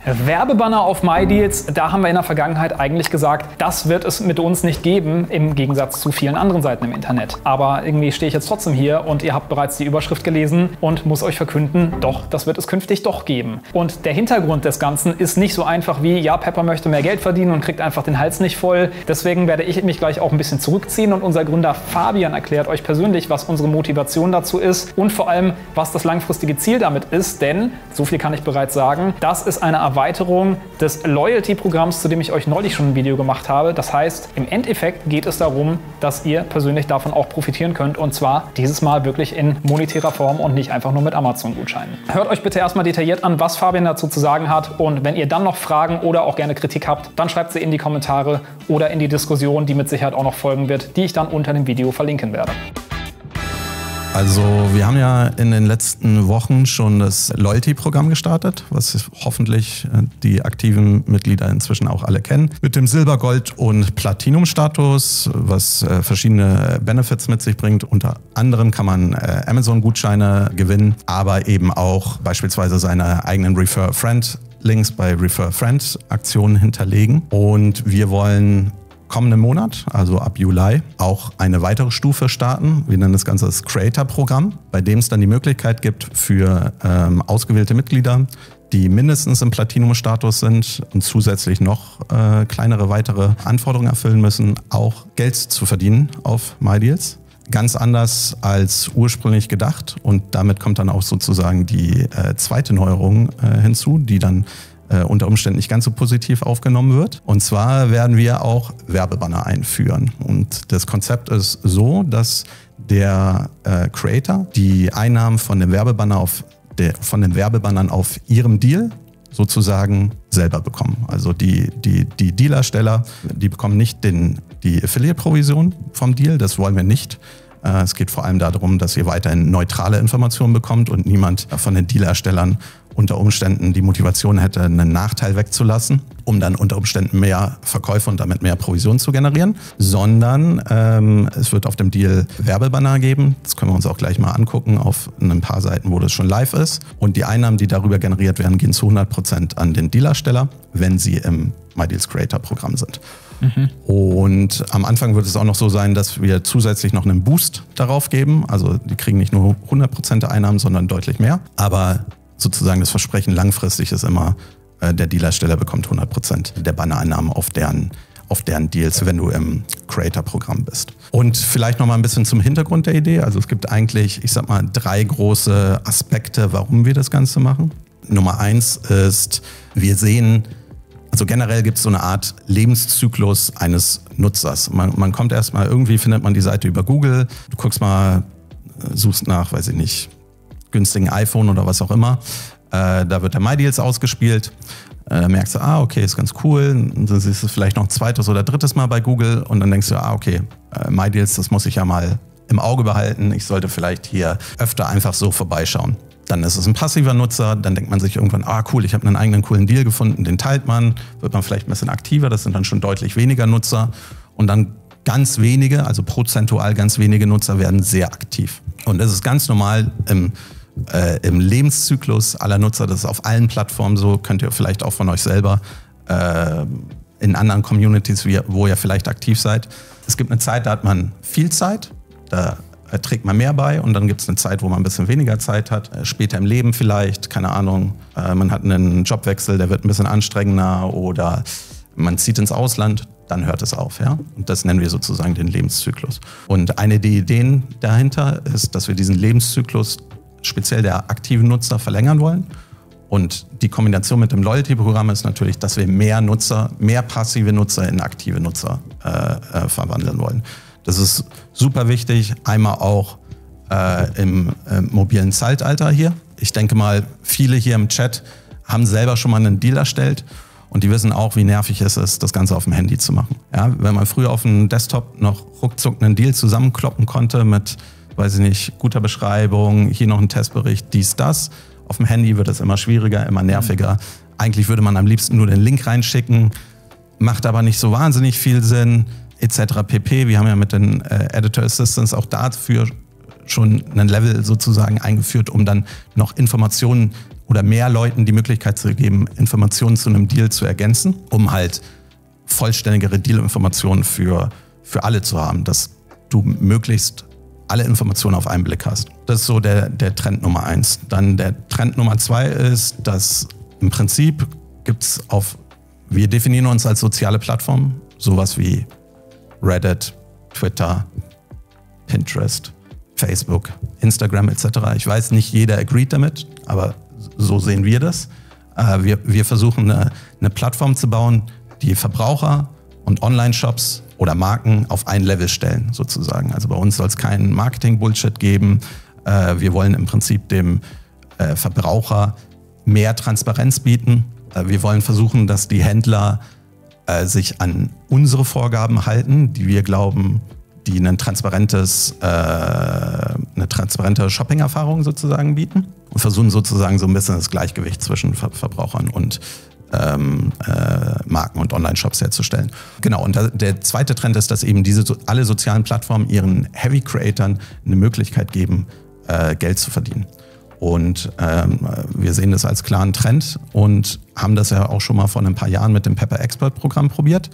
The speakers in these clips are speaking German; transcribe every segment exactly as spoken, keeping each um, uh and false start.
Werbebanner auf MyDeals, da haben wir in der Vergangenheit eigentlich gesagt, das wird es mit uns nicht geben, im Gegensatz zu vielen anderen Seiten im Internet. Aber irgendwie stehe ich jetzt trotzdem hier und ihr habt bereits die Überschrift gelesen und muss euch verkünden, doch, das wird es künftig doch geben. Und der Hintergrund des Ganzen ist nicht so einfach wie, ja, Pepper möchte mehr Geld verdienen und kriegt einfach den Hals nicht voll. Deswegen werde ich mich gleich auch ein bisschen zurückziehen und unser Gründer Fabian erklärt euch persönlich, was unsere Motivation dazu ist und vor allem, was das langfristige Ziel damit ist, denn, so viel kann ich bereits sagen, das ist eine Erweiterung des Loyalty-Programms, zu dem ich euch neulich schon ein Video gemacht habe. Das heißt, im Endeffekt geht es darum, dass ihr persönlich davon auch profitieren könnt und zwar dieses Mal wirklich in monetärer Form und nicht einfach nur mit Amazon-Gutscheinen. Hört euch bitte erstmal detailliert an, was Fabian dazu zu sagen hat und wenn ihr dann noch Fragen oder auch gerne Kritik habt, dann schreibt sie in die Kommentare oder in die Diskussion, die mit Sicherheit auch noch folgen wird, die ich dann unter dem Video verlinken werde. Also wir haben ja in den letzten Wochen schon das Loyalty-Programm gestartet, was hoffentlich die aktiven Mitglieder inzwischen auch alle kennen. Mit dem Silber-, Gold- und Platinum-Status, was verschiedene Benefits mit sich bringt. Unter anderem kann man Amazon-Gutscheine gewinnen, aber eben auch beispielsweise seine eigenen Refer-a-Friend-Links bei Refer-a-Friend-Aktionen hinterlegen. Und wir wollen kommenden Monat, also ab Juli, auch eine weitere Stufe starten. Wir nennen das Ganze das Creator-Programm, bei dem es dann die Möglichkeit gibt für ähm, ausgewählte Mitglieder, die mindestens im Platinum-Status sind und zusätzlich noch äh, kleinere weitere Anforderungen erfüllen müssen, auch Geld zu verdienen auf MyDeals. Ganz anders als ursprünglich gedacht und damit kommt dann auch sozusagen die äh, zweite Neuerung äh, hinzu, die dann Äh, unter Umständen nicht ganz so positiv aufgenommen wird. Und zwar werden wir auch Werbebanner einführen. Und das Konzept ist so, dass der äh, Creator die Einnahmen von dem Werbebanner auf der, von den Werbebannern auf ihrem Deal sozusagen selber bekommen. Also die, die, die Dealersteller, die bekommen nicht den, die Affiliate-Provision vom Deal, das wollen wir nicht. Äh, es geht vor allem darum, dass ihr weiterhin neutrale Informationen bekommt und niemand von den Dealerstellern unter Umständen die Motivation hätte, einen Nachteil wegzulassen, um dann unter Umständen mehr Verkäufe und damit mehr Provision zu generieren, sondern ähm, es wird auf dem Deal Werbebanner geben. Das können wir uns auch gleich mal angucken auf ein paar Seiten, wo das schon live ist. Und die Einnahmen, die darüber generiert werden, gehen zu hundert Prozent an den Dealersteller, wenn sie im MyDeals Creator Programm sind. Mhm. Und am Anfang wird es auch noch so sein, dass wir zusätzlich noch einen Boost darauf geben. Also die kriegen nicht nur hundert Prozent der Einnahmen, sondern deutlich mehr. Aber sozusagen das Versprechen langfristig ist immer, äh, der Dealersteller bekommt hundert Prozent der Bannereinnahmen auf deren, auf deren Deals, wenn du im Creator-Programm bist. Und vielleicht noch mal ein bisschen zum Hintergrund der Idee. Also es gibt eigentlich, ich sag mal, drei große Aspekte, warum wir das Ganze machen. Nummer eins ist, wir sehen, also generell gibt es so eine Art Lebenszyklus eines Nutzers. Man, man kommt erstmal, irgendwie findet man die Seite über Google, du guckst mal, suchst nach, weiß ich nicht, günstigen iPhone oder was auch immer. Äh, da wird der MyDeals ausgespielt. Äh, da merkst du, ah, okay, ist ganz cool. Und dann siehst du es vielleicht noch ein zweites oder drittes Mal bei Google und dann denkst du, ah, okay, äh, MyDeals, das muss ich ja mal im Auge behalten. Ich sollte vielleicht hier öfter einfach so vorbeischauen. Dann ist es ein passiver Nutzer, dann denkt man sich irgendwann, ah cool, ich habe einen eigenen coolen Deal gefunden, den teilt man, wird man vielleicht ein bisschen aktiver, das sind dann schon deutlich weniger Nutzer. Und dann ganz wenige, also prozentual ganz wenige Nutzer werden sehr aktiv. Und das ist ganz normal im Äh, im Lebenszyklus aller Nutzer, das ist auf allen Plattformen so, könnt ihr vielleicht auch von euch selber äh, in anderen Communities, wie, wo ihr vielleicht aktiv seid. Es gibt eine Zeit, da hat man viel Zeit, da äh, trägt man mehr bei und dann gibt es eine Zeit, wo man ein bisschen weniger Zeit hat, äh, später im Leben vielleicht, keine Ahnung, äh, man hat einen Jobwechsel, der wird ein bisschen anstrengender oder man zieht ins Ausland, dann hört es auf. Ja? Und das nennen wir sozusagen den Lebenszyklus. Und eine der Ideen dahinter ist, dass wir diesen Lebenszyklus speziell der aktiven Nutzer verlängern wollen. Und die Kombination mit dem Loyalty-Programm ist natürlich, dass wir mehr Nutzer, mehr passive Nutzer in aktive Nutzer äh, äh, verwandeln wollen. Das ist super wichtig, einmal auch äh, im äh, mobilen Zeitalter hier. Ich denke mal, viele hier im Chat haben selber schon mal einen Deal erstellt und die wissen auch, wie nervig es ist, das Ganze auf dem Handy zu machen. Ja, wenn man früher auf dem Desktop noch ruckzuck einen Deal zusammenkloppen konnte mit, weiß ich nicht, guter Beschreibung, hier noch ein Testbericht, dies, das. Auf dem Handy wird es immer schwieriger, immer nerviger. Eigentlich würde man am liebsten nur den Link reinschicken, macht aber nicht so wahnsinnig viel Sinn, et cetera pp. Wir haben ja mit den äh, Editor Assistants auch dafür schon ein Level sozusagen eingeführt, um dann noch Informationen oder mehr Leuten die Möglichkeit zu geben, Informationen zu einem Deal zu ergänzen, um halt vollständigere Deal-Informationen für, für alle zu haben, dass du möglichst alle Informationen auf einen Blick hast. Das ist so der, der Trend Nummer eins. Dann der Trend Nummer zwei ist, dass im Prinzip gibt's auf, wir definieren uns als soziale Plattform, sowas wie Reddit, Twitter, Pinterest, Facebook, Instagram et cetera. Ich weiß, nicht jeder agreed damit, aber so sehen wir das. Wir, wir versuchen eine, eine Plattform zu bauen, die Verbraucher und Online-Shops oder Marken auf ein Level stellen, sozusagen. Also bei uns soll es keinen Marketing-Bullshit geben. Wir wollen im Prinzip dem Verbraucher mehr Transparenz bieten. Wir wollen versuchen, dass die Händler sich an unsere Vorgaben halten, die wir glauben, die ein transparentes, äh, eine transparente Shopping-Erfahrung sozusagen bieten und versuchen sozusagen so ein bisschen das Gleichgewicht zwischen Ver- Verbrauchern und ähm, äh, Marken und Online-Shops herzustellen. Genau, und da, der zweite Trend ist, dass eben diese alle sozialen Plattformen ihren Heavy-Creatern eine Möglichkeit geben, äh, Geld zu verdienen. Und ähm, wir sehen das als klaren Trend und haben das ja auch schon mal vor ein paar Jahren mit dem Pepper Expert-Programm probiert.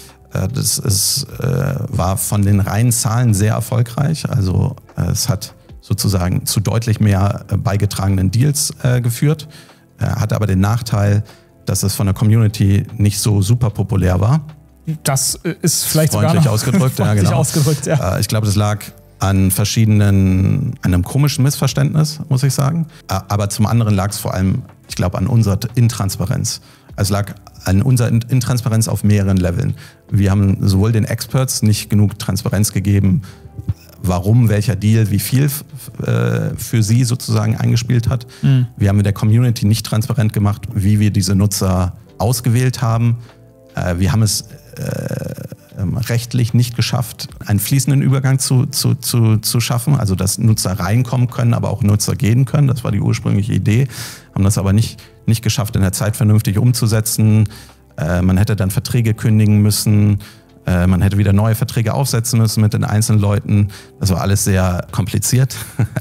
Das ist, äh, war von den reinen Zahlen sehr erfolgreich. Also äh, es hat sozusagen zu deutlich mehr äh, beigetragenen Deals äh, geführt, äh, hatte aber den Nachteil, dass es von der Community nicht so super populär war. Das ist vielleicht freundlich sogar noch ausgedrückt, ja, genau. ausgedrückt, ja. Äh, ich glaube, das lag an verschiedenen, an einem komischen Missverständnis, muss ich sagen. Äh, aber zum anderen lag es vor allem, ich glaube, an unserer Intransparenz. Es lag an unserer Intransparenz auf mehreren Leveln. Wir haben sowohl den Experts nicht genug Transparenz gegeben, warum welcher Deal wie viel äh, für sie sozusagen eingespielt hat. Mhm. Wir haben mit der Community nicht transparent gemacht, wie wir diese Nutzer ausgewählt haben. Äh, wir haben es äh, rechtlich nicht geschafft, einen fließenden Übergang zu, zu, zu, zu schaffen, also dass Nutzer reinkommen können, aber auch Nutzer gehen können. Das war die ursprüngliche Idee, haben das aber nicht, nicht geschafft, in der Zeit vernünftig umzusetzen. Äh, man hätte dann Verträge kündigen müssen, äh, man hätte wieder neue Verträge aufsetzen müssen mit den einzelnen Leuten. Das war alles sehr kompliziert.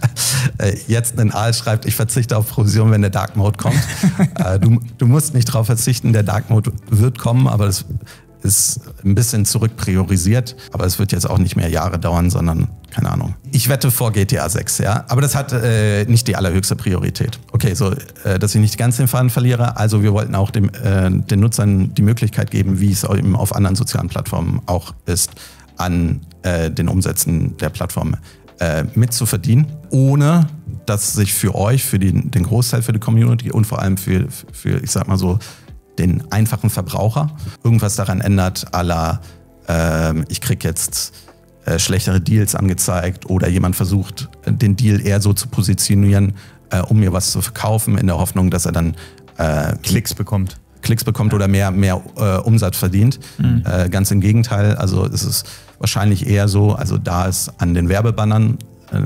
Jetzt ein Aal schreibt, ich verzichte auf Provision, wenn der Dark Mode kommt. äh, du, du musst nicht darauf verzichten, der Dark Mode wird kommen, aber das ist ein bisschen zurückpriorisiert, aber es wird jetzt auch nicht mehr Jahre dauern, sondern, keine Ahnung. Ich wette vor G T A sechs, ja, aber das hat äh, nicht die allerhöchste Priorität. Okay, so, äh, dass ich nicht ganz den Faden verliere, also wir wollten auch dem, äh, den Nutzern die Möglichkeit geben, wie es eben auf anderen sozialen Plattformen auch ist, an äh, den Umsätzen der Plattform äh, mitzuverdienen, ohne dass sich für euch, für die, den Großteil für die Community und vor allem für, für ich sag mal so, den einfachen Verbraucher irgendwas daran ändert, à la äh, ich krieg jetzt äh, schlechtere Deals angezeigt oder jemand versucht, den Deal eher so zu positionieren, äh, um mir was zu verkaufen, in der Hoffnung, dass er dann äh, Klicks bekommt. Klicks bekommt oder mehr, mehr äh, Umsatz verdient. Mhm. Äh, ganz im Gegenteil, also es ist wahrscheinlich eher so, also da es an den Werbebannern, äh,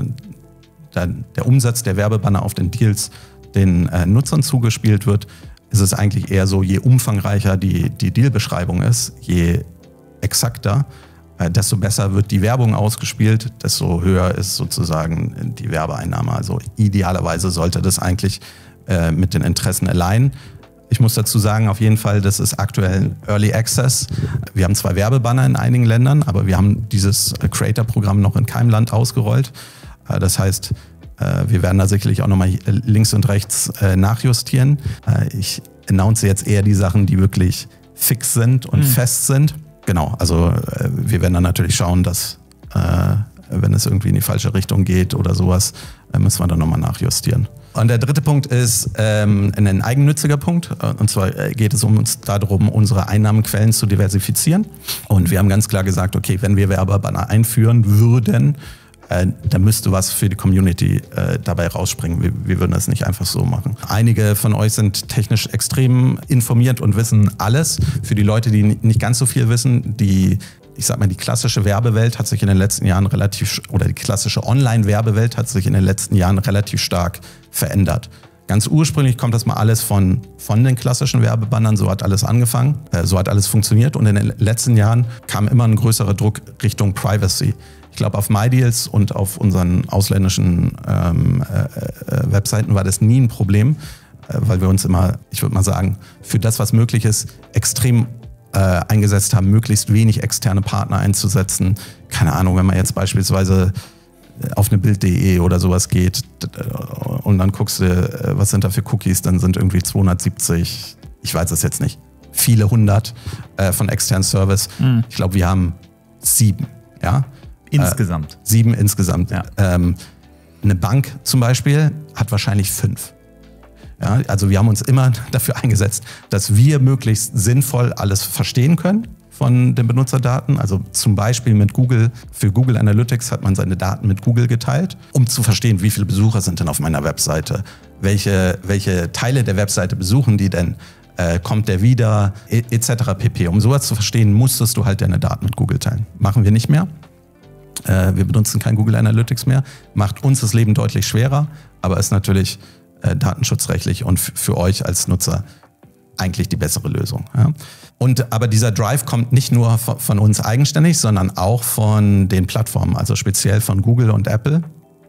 da der Umsatz der Werbebanner auf den Deals den äh, Nutzern zugespielt wird, ist es eigentlich eher so, je umfangreicher die, die Dealbeschreibung ist, je exakter, äh, desto besser wird die Werbung ausgespielt, desto höher ist sozusagen die Werbeeinnahme. Also idealerweise sollte das eigentlich äh, mit den Interessen alignen. Ich muss dazu sagen, auf jeden Fall, das ist aktuell Early Access. Wir haben zwar Werbebanner in einigen Ländern, aber wir haben dieses Creator-Programm noch in keinem Land ausgerollt. Äh, das heißt, wir werden da sicherlich auch nochmal links und rechts äh, nachjustieren. Äh, ich announce jetzt eher die Sachen, die wirklich fix sind und mhm. fest sind. Genau, also äh, wir werden dann natürlich schauen, dass äh, wenn es irgendwie in die falsche Richtung geht oder sowas, äh, müssen wir dann nochmal nachjustieren. Und der dritte Punkt ist ähm, ein eigennütziger Punkt. Und zwar geht es um uns darum, unsere Einnahmenquellen zu diversifizieren. Und wir haben ganz klar gesagt, okay, wenn wir Werbebanner einführen würden, da müsste was für die Community äh, dabei rausspringen. Wir, wir würden das nicht einfach so machen. Einige von euch sind technisch extrem informiert und wissen alles. Für die Leute, die nicht ganz so viel wissen, die, ich sag mal, die klassische Werbewelt hat sich in den letzten Jahren relativ, oder die klassische Online-Werbewelt hat sich in den letzten Jahren relativ stark verändert. Ganz ursprünglich kommt das mal alles von, von den klassischen Werbebannern, so hat alles angefangen, äh, so hat alles funktioniert und in den letzten Jahren kam immer ein größerer Druck Richtung Privacy. Ich glaube, auf MyDeals und auf unseren ausländischen ähm, äh, äh, Webseiten war das nie ein Problem, weil wir uns immer, ich würde mal sagen, für das, was möglich ist, extrem äh, eingesetzt haben, möglichst wenig externe Partner einzusetzen. Keine Ahnung, wenn man jetzt beispielsweise auf eine Bild punkt de oder sowas geht und dann guckst du, was sind da für Cookies, dann sind irgendwie zweihundertsiebzig, ich weiß es jetzt nicht, viele hundert äh, von externen Service. Mhm. Ich glaube, wir haben sieben. Ja? Insgesamt? Äh, sieben insgesamt. Ja. Ähm, eine Bank zum Beispiel hat wahrscheinlich fünf. Ja? Also wir haben uns immer dafür eingesetzt, dass wir möglichst sinnvoll alles verstehen können von den Benutzerdaten. Also zum Beispiel mit Google, für Google Analytics hat man seine Daten mit Google geteilt, um zu verstehen, wie viele Besucher sind denn auf meiner Webseite, welche, welche Teile der Webseite besuchen die denn, äh, kommt der wieder, et cetera pp. Um sowas zu verstehen, musstest du halt deine Daten mit Google teilen. Machen wir nicht mehr. Äh, wir benutzen kein Google Analytics mehr. Macht uns das Leben deutlich schwerer, aber ist natürlich äh, datenschutzrechtlich und f- für euch als Nutzer eigentlich die bessere Lösung. Ja. Und, aber dieser Drive kommt nicht nur von, von uns eigenständig, sondern auch von den Plattformen, also speziell von Google und Apple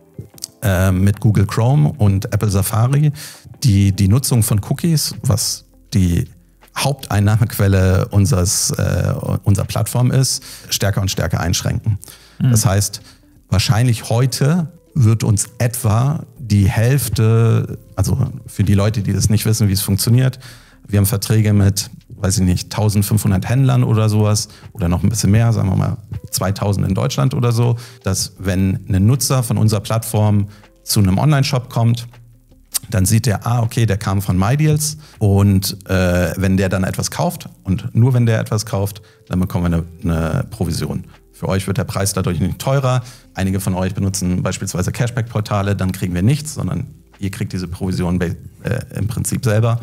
äh, mit Google Chrome und Apple Safari, die die Nutzung von Cookies, was die Haupteinnahmequelle unseres, äh, unserer Plattform ist, stärker und stärker einschränken. Mhm. Das heißt, wahrscheinlich heute wird uns etwa die Hälfte, also für die Leute, die das nicht wissen, wie es funktioniert, wir haben Verträge mit, weiß ich nicht, eintausendfünfhundert Händlern oder sowas oder noch ein bisschen mehr, sagen wir mal zweitausend in Deutschland oder so, dass wenn ein Nutzer von unserer Plattform zu einem Online-Shop kommt, dann sieht der, ah, okay, der kam von MyDeals und äh, wenn der dann etwas kauft und nur wenn der etwas kauft, dann bekommen wir eine, eine Provision. Für euch wird der Preis dadurch nicht teurer. Einige von euch benutzen beispielsweise Cashback-Portale, dann kriegen wir nichts, sondern ihr kriegt diese Provision äh, im Prinzip selber.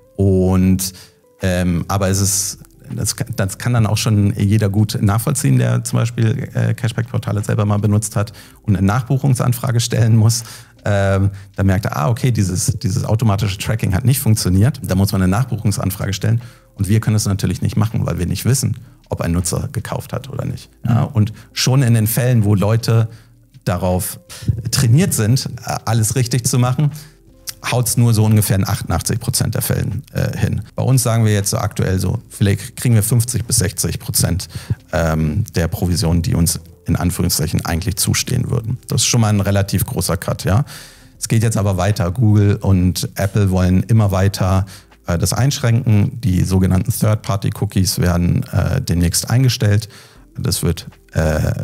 Und ähm, aber es ist, das, das kann dann auch schon jeder gut nachvollziehen, der zum Beispiel äh, Cashback-Portale selber mal benutzt hat und eine Nachbuchungsanfrage stellen muss. Ähm, da merkt er, ah, okay, dieses, dieses automatische Tracking hat nicht funktioniert. Da muss man eine Nachbuchungsanfrage stellen. Und wir können es natürlich nicht machen, weil wir nicht wissen, ob ein Nutzer gekauft hat oder nicht. Ja, und schon in den Fällen, wo Leute darauf trainiert sind, alles richtig zu machen, haut es nur so ungefähr in achtundachtzig Prozent der Fällen äh, hin. Bei uns sagen wir jetzt so aktuell so, vielleicht kriegen wir fünfzig bis sechzig Prozent ähm, der Provisionen, die uns in Anführungszeichen eigentlich zustehen würden. Das ist schon mal ein relativ großer Cut, ja. Es geht jetzt aber weiter. Google und Apple wollen immer weiter äh, das einschränken. Die sogenannten Third-Party-Cookies werden äh, demnächst eingestellt. Das wird äh,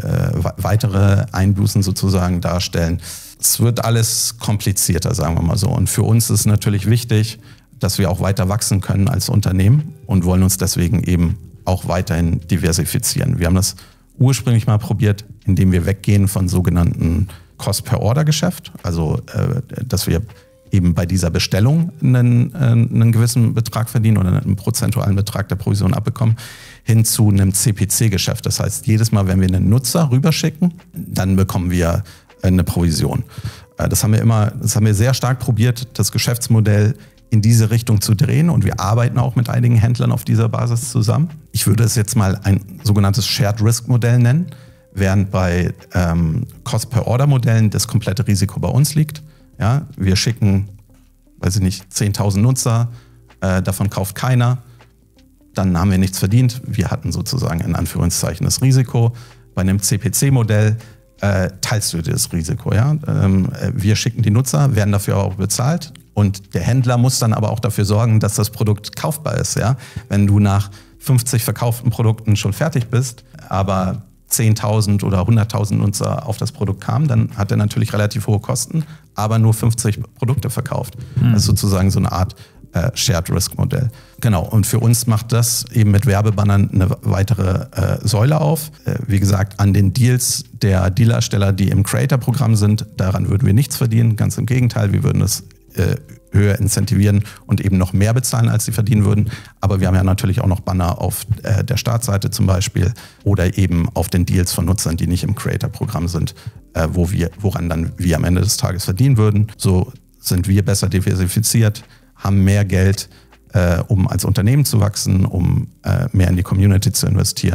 weitere Einbußen sozusagen darstellen. Es wird alles komplizierter, sagen wir mal so. Und für uns ist natürlich wichtig, dass wir auch weiter wachsen können als Unternehmen und wollen uns deswegen eben auch weiterhin diversifizieren. Wir haben das ursprünglich mal probiert, indem wir weggehen von sogenannten Cost-per-Order-Geschäft, also äh, dass wir eben bei dieser Bestellung einen, äh, einen gewissen Betrag verdienen oder einen prozentualen Betrag der Provision abbekommen, hin zu einem C P C-Geschäft. Das heißt, jedes Mal, wenn wir einen Nutzer rüberschicken, dann bekommen wir eine Provision. Das haben wir immer, das haben wir sehr stark probiert, das Geschäftsmodell in diese Richtung zu drehen und wir arbeiten auch mit einigen Händlern auf dieser Basis zusammen. Ich würde es jetzt mal ein sogenanntes Shared Risk Modell nennen, während bei ähm, Cost-per-Order-Modellen das komplette Risiko bei uns liegt. Ja, wir schicken, weiß ich nicht, zehntausend Nutzer, äh, davon kauft keiner, dann haben wir nichts verdient. Wir hatten sozusagen in Anführungszeichen das Risiko. Bei einem C P C-Modell Äh, teilst du das Risiko. Ja? Ähm, wir schicken die Nutzer, werden dafür auch bezahlt und der Händler muss dann aber auch dafür sorgen, dass das Produkt kaufbar ist. Ja? Wenn du nach fünfzig verkauften Produkten schon fertig bist, aber zehntausend oder hunderttausend Nutzer auf das Produkt kamen, dann hat er natürlich relativ hohe Kosten, aber nur fünfzig Produkte verkauft. Mhm. Das ist sozusagen so eine Art äh, Shared Risk Modell. Genau, und für uns macht das eben mit Werbebannern eine weitere äh, Säule auf. Äh, wie gesagt, an den Deals der Dealersteller, die im Creator-Programm sind, daran würden wir nichts verdienen. Ganz im Gegenteil, wir würden das äh, höher incentivieren und eben noch mehr bezahlen, als sie verdienen würden. Aber wir haben ja natürlich auch noch Banner auf äh, der Startseite zum Beispiel oder eben auf den Deals von Nutzern, die nicht im Creator-Programm sind, äh, wo wir, woran dann wir am Ende des Tages verdienen würden. So sind wir besser diversifiziert, haben mehr Geld, äh, um als Unternehmen zu wachsen, um äh, mehr in die Community zu investieren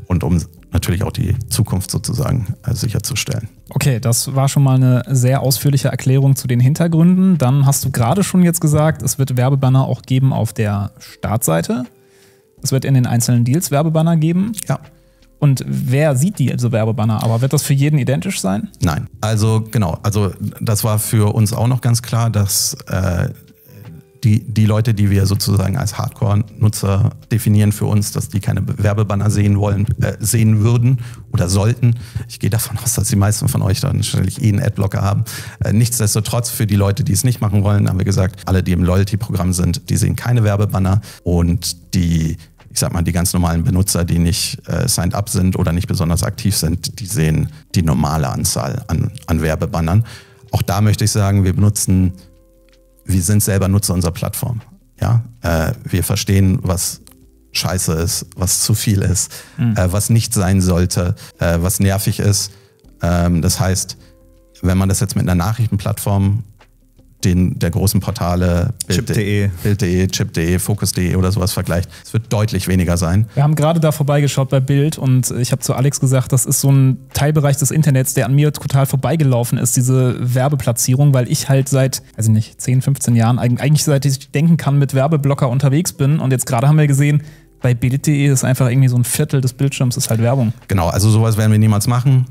und um natürlich auch die Zukunft sozusagen äh, sicherzustellen. Okay, das war schon mal eine sehr ausführliche Erklärung zu den Hintergründen. Dann hast du gerade schon jetzt gesagt, es wird Werbebanner auch geben auf der Startseite. Es wird in den einzelnen Deals Werbebanner geben. Ja. Und wer sieht die also Werbebanner? Aber wird das für jeden identisch sein? Nein, also genau, also das war für uns auch noch ganz klar, dass äh, die, die Leute, die wir sozusagen als Hardcore-Nutzer definieren für uns, dass die keine Werbebanner sehen wollen, äh, sehen würden oder sollten. Ich gehe davon aus, dass die meisten von euch dann natürlich eh einen Adblocker haben. Äh, nichtsdestotrotz für die Leute, die es nicht machen wollen, haben wir gesagt, alle, die im Loyalty-Programm sind, die sehen keine Werbebanner und die ich sag mal, die ganz normalen Benutzer, die nicht äh, signed up sind oder nicht besonders aktiv sind, die sehen die normale Anzahl an, an Werbebannern. Auch da möchte ich sagen, wir benutzen, wir sind selber Nutzer unserer Plattform. Ja? Äh, wir verstehen, was scheiße ist, was zu viel ist, mhm. äh, was nicht sein sollte, äh, was nervig ist. Ähm, das heißt, wenn man das jetzt mit einer Nachrichtenplattform den der großen Portale Chip punkt de, Bild punkt de, Chip punkt de, Focus punkt de oder sowas vergleicht. Es wird deutlich weniger sein. Wir haben gerade da vorbeigeschaut bei Bild und ich habe zu Alex gesagt, das ist so ein Teilbereich des Internets, der an mir total vorbeigelaufen ist, diese Werbeplatzierung, weil ich halt seit, also nicht, zehn, fünfzehn Jahren, eigentlich seit ich denken kann, mit Werbeblocker unterwegs bin und jetzt gerade haben wir gesehen, bei Bild punkt de ist einfach irgendwie so ein Viertel des Bildschirms ist halt Werbung. Genau, also sowas werden wir niemals machen.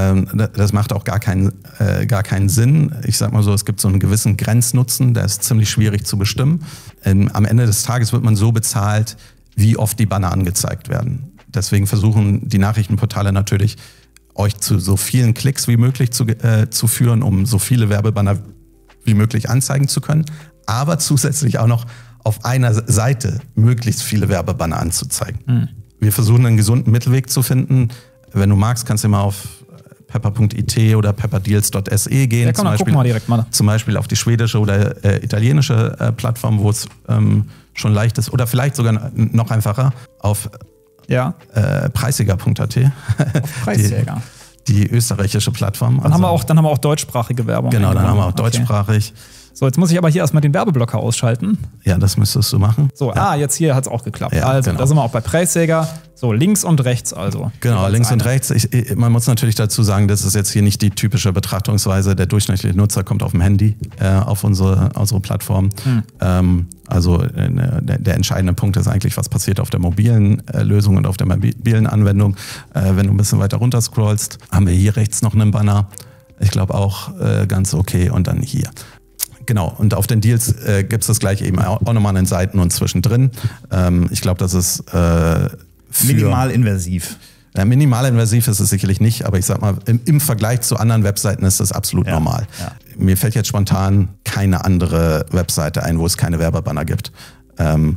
Das macht auch gar keinen, gar keinen Sinn. Ich sag mal so, es gibt so einen gewissen Grenznutzen, der ist ziemlich schwierig zu bestimmen. Am Ende des Tages wird man so bezahlt, wie oft die Banner angezeigt werden. Deswegen versuchen die Nachrichtenportale natürlich, euch zu so vielen Klicks wie möglich zu, äh, zu führen, um so viele Werbebanner wie möglich anzeigen zu können. Aber zusätzlich auch noch auf einer Seite möglichst viele Werbebanner anzuzeigen. Mhm. Wir versuchen einen gesunden Mittelweg zu finden. Wenn du magst, kannst du mal auf pepper punkt it oder pepperdeals punkt se gehen. Ja, komm, zum, Beispiel, mal direkt mal. zum Beispiel auf die schwedische oder äh, italienische äh, Plattform, wo es ähm, schon leicht ist. Oder vielleicht sogar noch einfacher auf ja. äh, preisjäger punkt at. Auf Preisjäger. Die, die österreichische Plattform. Dann, also, haben wir auch, dann haben wir auch deutschsprachige Werbung. Genau, dann haben wir auch deutschsprachig. Okay. So, jetzt muss ich aber hier erstmal den Werbeblocker ausschalten. Ja, das müsstest du machen. So, ja. ah, jetzt hier hat es auch geklappt. Ja, also, genau. da sind wir auch bei Preisjäger. So, links und rechts also. Genau, links eine. und rechts. Ich, ich, man muss natürlich dazu sagen, das ist jetzt hier nicht die typische Betrachtungsweise. Der durchschnittliche Nutzer kommt auf dem Handy äh, auf unsere, unsere Plattform. Hm. Ähm, also äh, der, der entscheidende Punkt ist eigentlich, was passiert auf der mobilen äh, Lösung und auf der mobilen Anwendung. Äh, wenn du ein bisschen weiter runter scrollst, haben wir hier rechts noch einen Banner. Ich glaube auch äh, ganz okay. Und dann hier. Genau, und auf den Deals äh, gibt es das gleiche eben auch nochmal an den Seiten und zwischendrin. Ähm, ich glaube, das ist äh, minimalinvasiv. Ja, minimalinvasiv ist es sicherlich nicht, aber ich sag mal, im, im Vergleich zu anderen Webseiten ist das absolut ja, normal. Ja. Mir fällt jetzt spontan keine andere Webseite ein, wo es keine Werbebanner gibt. Ähm,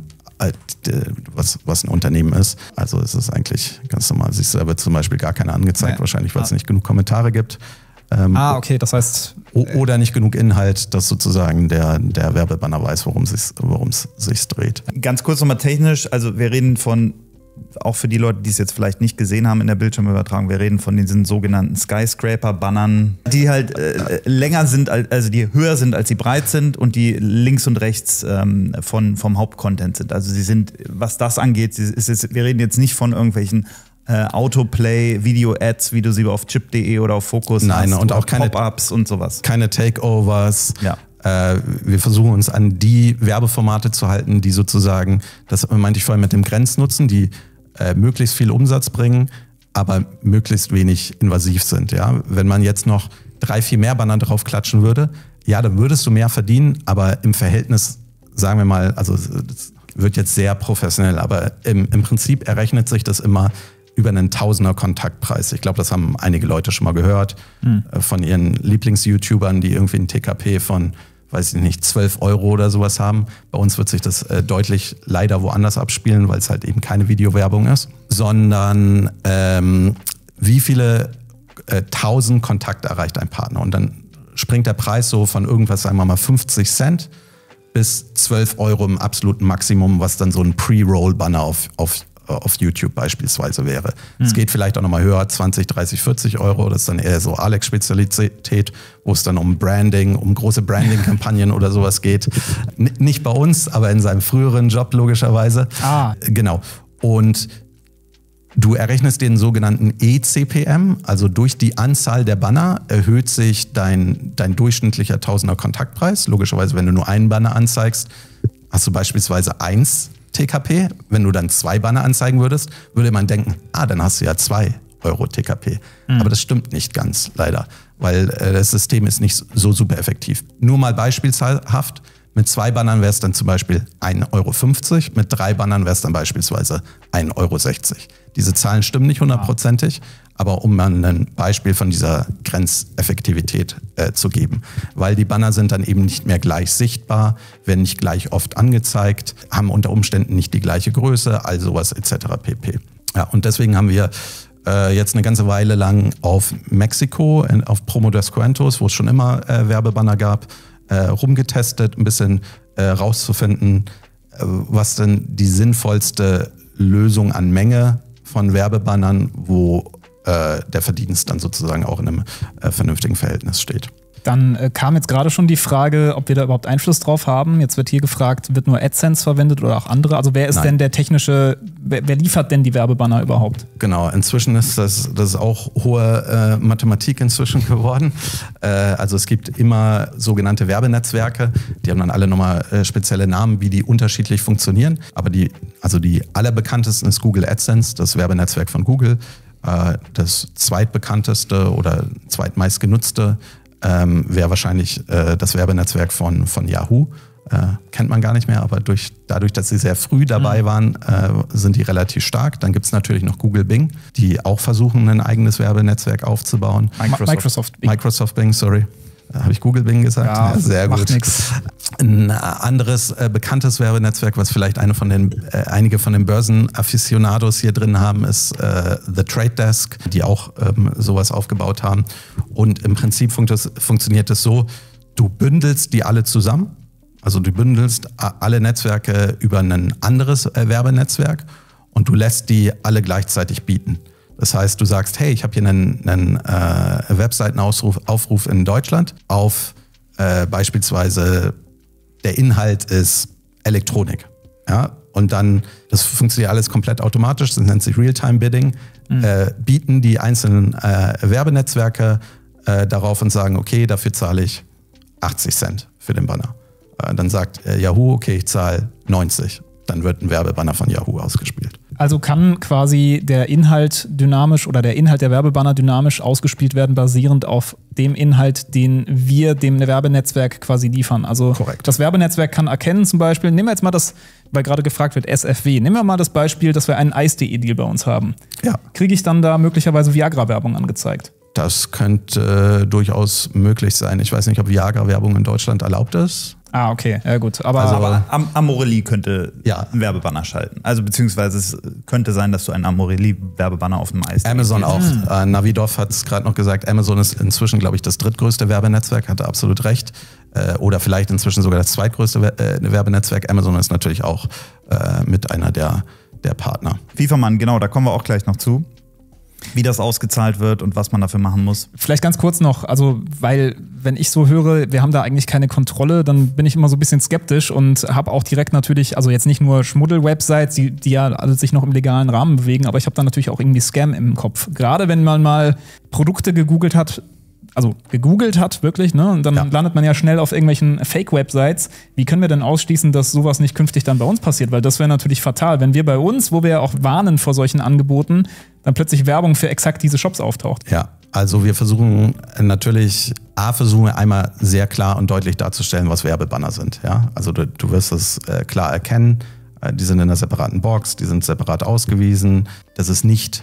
was, was ein Unternehmen ist. Also es ist eigentlich ganz normal. Siehst du, da wird zum Beispiel gar keine angezeigt, ja. wahrscheinlich, weil es nicht genug Kommentare gibt. Ähm, ah, okay, das heißt... Oder nicht genug Inhalt, dass sozusagen der, der Werbebanner weiß, worum es worum es sich dreht. Ganz kurz nochmal technisch, also wir reden von, auch für die Leute, die es jetzt vielleicht nicht gesehen haben in der Bildschirmübertragung, wir reden von diesen sogenannten Skyscraper-Bannern, die halt äh, länger sind, also die höher sind, als sie breit sind und die links und rechts ähm, von, vom Hauptcontent sind. Also sie sind, was das angeht, ist jetzt, wir reden jetzt nicht von irgendwelchen Äh, Autoplay, Video-Ads, wie du sie auf chip punkt de oder auf Focus Nein, hast, und auch keine Pop-ups und sowas. Keine Takeovers. Ja. Äh, wir versuchen uns an die Werbeformate zu halten, die sozusagen, das meinte ich vorhin mit dem Grenznutzen, die äh, möglichst viel Umsatz bringen, aber möglichst wenig invasiv sind. Ja? Wenn man jetzt noch drei, vier mehr Banner drauf klatschen würde, ja, dann würdest du mehr verdienen, aber im Verhältnis, sagen wir mal, also das wird jetzt sehr professionell, aber im, im Prinzip errechnet sich das immer über einen Tausender Kontaktpreis. Ich glaube, das haben einige Leute schon mal gehört hm. von ihren Lieblings-YouTubern, die irgendwie ein T K P von, weiß ich nicht, zwölf Euro oder sowas haben. Bei uns wird sich das äh, deutlich leider woanders abspielen, weil es halt eben keine Videowerbung ist, sondern ähm, wie viele äh, tausend Kontakte erreicht ein Partner. Und dann springt der Preis so von irgendwas, sagen wir mal, fünfzig Cent bis zwölf Euro im absoluten Maximum, was dann so ein Pre-Roll-Banner auf, auf auf YouTube beispielsweise wäre. Es hm. geht vielleicht auch nochmal höher, zwanzig, dreißig, vierzig Euro. Das ist dann eher so Alex-Spezialität, wo es dann um Branding, um große Branding-Kampagnen oder sowas geht. N- nicht bei uns, aber in seinem früheren Job logischerweise. Ah. Genau. Und Du errechnest den sogenannten E C P M, also durch die Anzahl der Banner erhöht sich dein, dein durchschnittlicher Tausender Kontaktpreis. Logischerweise, wenn du nur einen Banner anzeigst, hast du beispielsweise eins T K P. Wenn du dann zwei Banner anzeigen würdest, würde man denken, ah, dann hast du ja zwei Euro T K P. Mhm. Aber das stimmt nicht ganz, leider, weil äh, das System ist nicht so super effektiv. Nur mal beispielhaft, mit zwei Bannern wäre es dann zum Beispiel ein Euro fünfzig, mit drei Bannern wäre es dann beispielsweise ein Euro sechzig. Diese Zahlen stimmen nicht hundertprozentig, aber um mal ein Beispiel von dieser Grenzeffektivität äh, zu geben. Weil die Banner sind dann eben nicht mehr gleich sichtbar, werden nicht gleich oft angezeigt, haben unter Umständen nicht die gleiche Größe, all sowas et cetera pp. Ja, und deswegen haben wir äh, jetzt eine ganze Weile lang auf Mexiko, in, auf Promo Descuentos, wo es schon immer äh, Werbebanner gab, äh, rumgetestet, ein bisschen äh, rauszufinden, äh, was denn die sinnvollste Lösung an Menge von Werbebannern, wo äh, der Verdienst dann sozusagen auch in einem äh, vernünftigen Verhältnis steht. Dann äh, kam jetzt gerade schon die Frage, ob wir da überhaupt Einfluss drauf haben. Jetzt wird hier gefragt, wird nur AdSense verwendet oder auch andere? Also wer ist Nein. denn der technische, wer, wer liefert denn die Werbebanner überhaupt? Genau, inzwischen ist das, das ist auch hohe äh, Mathematik inzwischen geworden. Äh, also es gibt immer sogenannte Werbenetzwerke, die haben dann alle nochmal äh, spezielle Namen, wie die unterschiedlich funktionieren. Aber die, also die allerbekanntesten ist Google AdSense, das Werbenetzwerk von Google. Äh, das zweitbekannteste oder zweitmeistgenutzte Ähm, wäre wahrscheinlich äh, das Werbenetzwerk von, von Yahoo. Äh, kennt man gar nicht mehr, aber durch, dadurch, dass sie sehr früh dabei waren, äh, sind die relativ stark. Dann gibt es natürlich noch Google Bing, die auch versuchen, ein eigenes Werbenetzwerk aufzubauen. Microsoft, Microsoft Bing. Microsoft Bing, sorry. Habe ich Google Bing gesagt? Ja, ja sehr macht gut. Nix. Ein anderes äh, bekanntes Werbenetzwerk, was vielleicht eine von den, äh, einige von den Börsenafficionados hier drin haben, ist äh, The Trade Desk, die auch ähm, sowas aufgebaut haben. Und im Prinzip funkt das, funktioniert es so, du bündelst die alle zusammen. Also du bündelst alle Netzwerke über ein anderes äh, Werbenetzwerk und du lässt die alle gleichzeitig bieten. Das heißt, du sagst, hey, ich habe hier einen, einen äh, Webseitenaufruf Aufruf in Deutschland auf äh, beispielsweise der Inhalt ist Elektronik. Ja? Und dann, das funktioniert alles komplett automatisch, das nennt sich Real-Time-Bidding, mhm. äh, bieten die einzelnen äh, Werbenetzwerke äh, darauf und sagen, okay, dafür zahle ich achtzig Cent für den Banner. Äh, dann sagt äh, Yahoo, okay, ich zahle neunzig. Dann wird ein Werbebanner von Yahoo ausgespielt. Also kann quasi der Inhalt dynamisch oder der Inhalt der Werbebanner dynamisch ausgespielt werden, basierend auf dem Inhalt, den wir dem Werbenetzwerk quasi liefern. Also Korrekt. Das Werbenetzwerk kann erkennen, zum Beispiel, nehmen wir jetzt mal das, weil gerade gefragt wird, S F W, nehmen wir mal das Beispiel, dass wir einen Eis Punkt de Deal bei uns haben. Ja. Kriege ich dann da möglicherweise Viagra-Werbung angezeigt? Das könnte äh, durchaus möglich sein. Ich weiß nicht, ob Viagra-Werbung in Deutschland erlaubt ist. Ah, okay, ja gut. Aber, also, aber Am Amorelie könnte ja. einen Werbebanner schalten. Also beziehungsweise es könnte sein, dass du einen Amorelie-Werbebanner auf dem Eis Amazon auch. Hm. Äh, Navidov hat es gerade noch gesagt, Amazon ist inzwischen, glaube ich, das drittgrößte Werbenetzwerk, hatte absolut recht. Äh, oder vielleicht inzwischen sogar das zweitgrößte Wer äh, Werbenetzwerk. Amazon ist natürlich auch äh, mit einer der, der Partner. FIFA-Mann, genau, da kommen wir auch gleich noch zu. Wie das ausgezahlt wird und was man dafür machen muss. Vielleicht ganz kurz noch, also weil wenn ich so höre, wir haben da eigentlich keine Kontrolle, dann bin ich immer so ein bisschen skeptisch und habe auch direkt natürlich, also jetzt nicht nur Schmuddel-Websites, die, die ja alle sich noch im legalen Rahmen bewegen, aber ich habe da natürlich auch irgendwie Scam im Kopf. Gerade wenn man mal Produkte gegoogelt hat, also gegoogelt hat, wirklich, ne? Und dann ja. landet man ja schnell auf irgendwelchen Fake-Websites. Wie können wir denn ausschließen, dass sowas nicht künftig dann bei uns passiert? Weil das wäre natürlich fatal, wenn wir bei uns, wo wir ja auch warnen vor solchen Angeboten, dann plötzlich Werbung für exakt diese Shops auftaucht. Ja, also wir versuchen natürlich, A, versuchen wir einmal sehr klar und deutlich darzustellen, was Werbebanner sind. Ja? Also du, du wirst es äh, klar erkennen, äh, die sind in einer separaten Box, die sind separat ausgewiesen. Das ist nicht...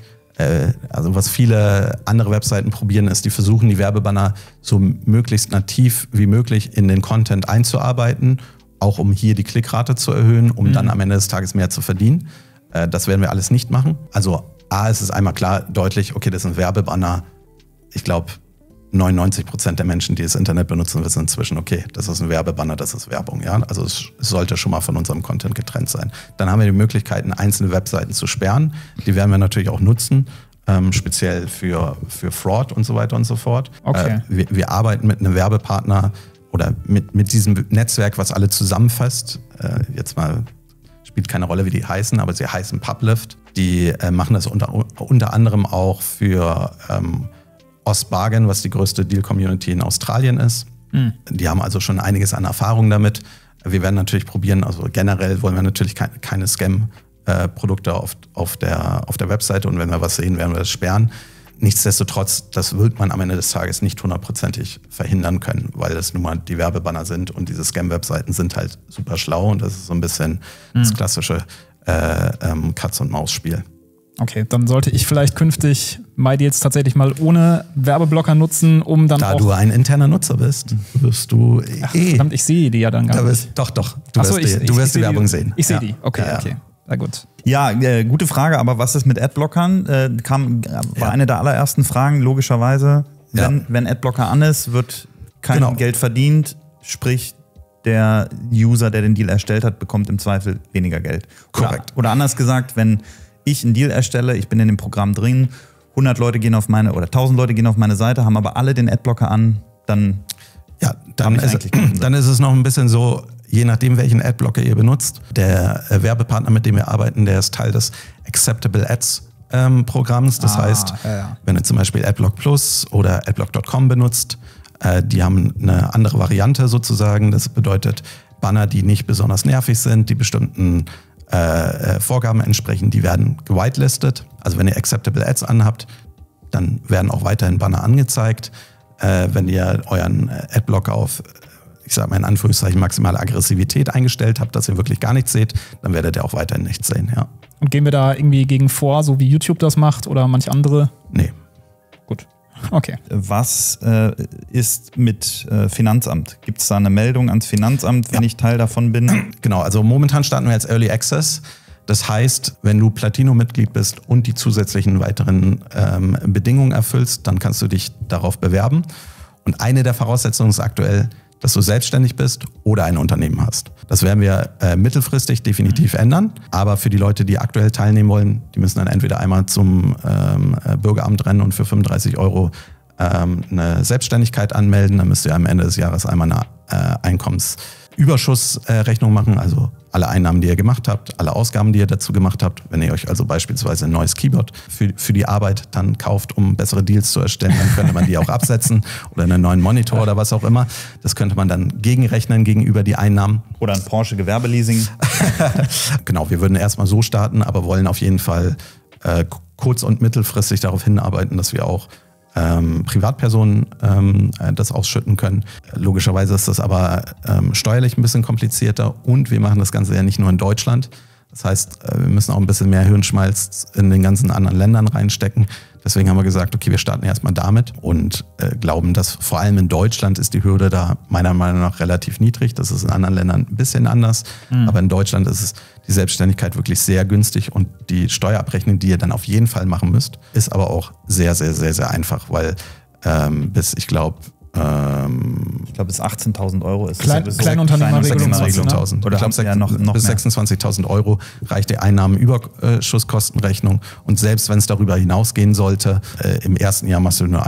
Also was viele andere Webseiten probieren, ist, die versuchen, die Werbebanner so möglichst nativ wie möglich in den Content einzuarbeiten, auch um hier die Klickrate zu erhöhen, um mhm. dann am Ende des Tages mehr zu verdienen. Das werden wir alles nicht machen. Also A, ist es einmal klar deutlich, okay, das sind Werbebanner. Ich glaube, neunundneunzig Prozent der Menschen, die das Internet benutzen, wissen inzwischen, okay, das ist ein Werbebanner, das ist Werbung. Ja? Also es sollte schon mal von unserem Content getrennt sein. Dann haben wir die Möglichkeiten, einzelne Webseiten zu sperren. Die werden wir natürlich auch nutzen, ähm, speziell für, für Fraud und so weiter und so fort. Okay. Äh, wir, wir arbeiten mit einem Werbepartner oder mit, mit diesem Netzwerk, was alle zusammenfasst. Äh, jetzt mal, spielt keine Rolle, wie die heißen, aber sie heißen Publift. Die äh, machen das unter, unter anderem auch für ähm, Ostbargain, was die größte Deal-Community in Australien ist. Mhm. Die haben also schon einiges an Erfahrung damit. Wir werden natürlich probieren, also generell wollen wir natürlich keine, keine Scam-Produkte auf, auf, der, auf der Webseite, und wenn wir was sehen, werden wir das sperren. Nichtsdestotrotz, das wird man am Ende des Tages nicht hundertprozentig verhindern können, weil das nun mal die Werbebanner sind, und diese Scam-Webseiten sind halt super schlau, und das ist so ein bisschen mhm. das klassische äh, ähm, Katz-und-Maus-Spiel. Okay, dann sollte ich vielleicht künftig MyDeals tatsächlich mal ohne Werbeblocker nutzen, um dann da auch... Da du ein interner Nutzer bist, wirst du Ach, eh... verdammt, ich sehe die ja dann gar da nicht. Doch, doch, du Ach so, wirst, ich, die, du ich, wirst ich die Werbung die, sehen. Ich sehe ja. die, okay, ja, okay. Na gut. Ja, äh, gute Frage, aber was ist mit Adblockern? Äh, kam, war ja. eine der allerersten Fragen, logischerweise. Wenn, ja. wenn Adblocker an ist, wird kein genau. Geld verdient, sprich der User, der den Deal erstellt hat, bekommt im Zweifel weniger Geld. Korrekt. Oder, oder anders gesagt, wenn ich einen Deal erstelle, ich bin in dem Programm drin, hundert Leute gehen auf meine, oder tausend Leute gehen auf meine Seite, haben aber alle den Adblocker an, dann... Ja, dann ist, dann ist es noch ein bisschen so, je nachdem, welchen Adblocker ihr benutzt. Der äh, Werbepartner, mit dem wir arbeiten, der ist Teil des Acceptable Ads ähm, Programms. Das ah, heißt, ja, ja. wenn du zum Beispiel Adblock Plus oder Adblock Punkt com benutzt, äh, die haben eine andere Variante sozusagen. Das bedeutet Banner, die nicht besonders nervig sind, die bestimmten äh, Vorgaben entsprechen, die werden gewitelistet. Also wenn ihr Acceptable Ads anhabt, dann werden auch weiterhin Banner angezeigt. Äh, wenn ihr euren Adblocker auf, ich sage mal in Anführungszeichen, maximale Aggressivität eingestellt habt, dass ihr wirklich gar nichts seht, dann werdet ihr auch weiterhin nichts sehen, ja. Und gehen wir da irgendwie gegen vor, so wie YouTube das macht oder manch andere? Nee. Gut, okay. Was äh, ist mit äh, Finanzamt? Gibt es da eine Meldung ans Finanzamt, wenn ja. ich Teil davon bin? Genau, also momentan starten wir als Early Access. Das heißt, wenn du Platino-Mitglied bist und die zusätzlichen weiteren ähm, Bedingungen erfüllst, dann kannst du dich darauf bewerben. Und eine der Voraussetzungen ist aktuell, dass du selbstständig bist oder ein Unternehmen hast. Das werden wir äh, mittelfristig definitiv mhm. ändern. Aber für die Leute, die aktuell teilnehmen wollen, die müssen dann entweder einmal zum ähm, Bürgeramt rennen und für fünfunddreißig Euro ähm, eine Selbstständigkeit anmelden. Dann müsst ihr am Ende des Jahres einmal eine äh, Einkommensüberschussrechnung äh, machen, also alle Einnahmen, die ihr gemacht habt, alle Ausgaben, die ihr dazu gemacht habt. Wenn ihr euch also beispielsweise ein neues Keyboard für, für die Arbeit dann kauft, um bessere Deals zu erstellen, dann könnte man die auch absetzen oder einen neuen Monitor oder was auch immer. Das könnte man dann gegenrechnen gegenüber die Einnahmen. Oder ein Porsche Gewerbeleasing. Genau, wir würden erstmal so starten, aber wollen auf jeden Fall äh, kurz- und mittelfristig darauf hinarbeiten, dass wir auch Ähm, Privatpersonen ähm, das ausschütten können. Logischerweise ist das aber ähm, steuerlich ein bisschen komplizierter, und wir machen das Ganze ja nicht nur in Deutschland. Das heißt, wir müssen auch ein bisschen mehr Hirnschmalz in den ganzen anderen Ländern reinstecken. Deswegen haben wir gesagt, okay, wir starten erstmal damit und äh, glauben, dass vor allem in Deutschland ist die Hürde da meiner Meinung nach relativ niedrig. Das ist in anderen Ländern ein bisschen anders. Mhm. Aber in Deutschland ist es die Selbstständigkeit wirklich sehr günstig, und die Steuerabrechnung, die ihr dann auf jeden Fall machen müsst, ist aber auch sehr, sehr, sehr, sehr einfach, weil ähm, bis, ich glaube, Ich glaube, bis achtzehntausend Euro ist Klein, es. Kleinunternehmerregelung. sechsundzwanzigtausend. Oder ich glaube, ja, noch, noch bis sechsundzwanzigtausend Euro reicht die Einnahmenüberschusskostenrechnung. Und selbst wenn es darüber hinausgehen sollte, äh, im ersten Jahr machst du eine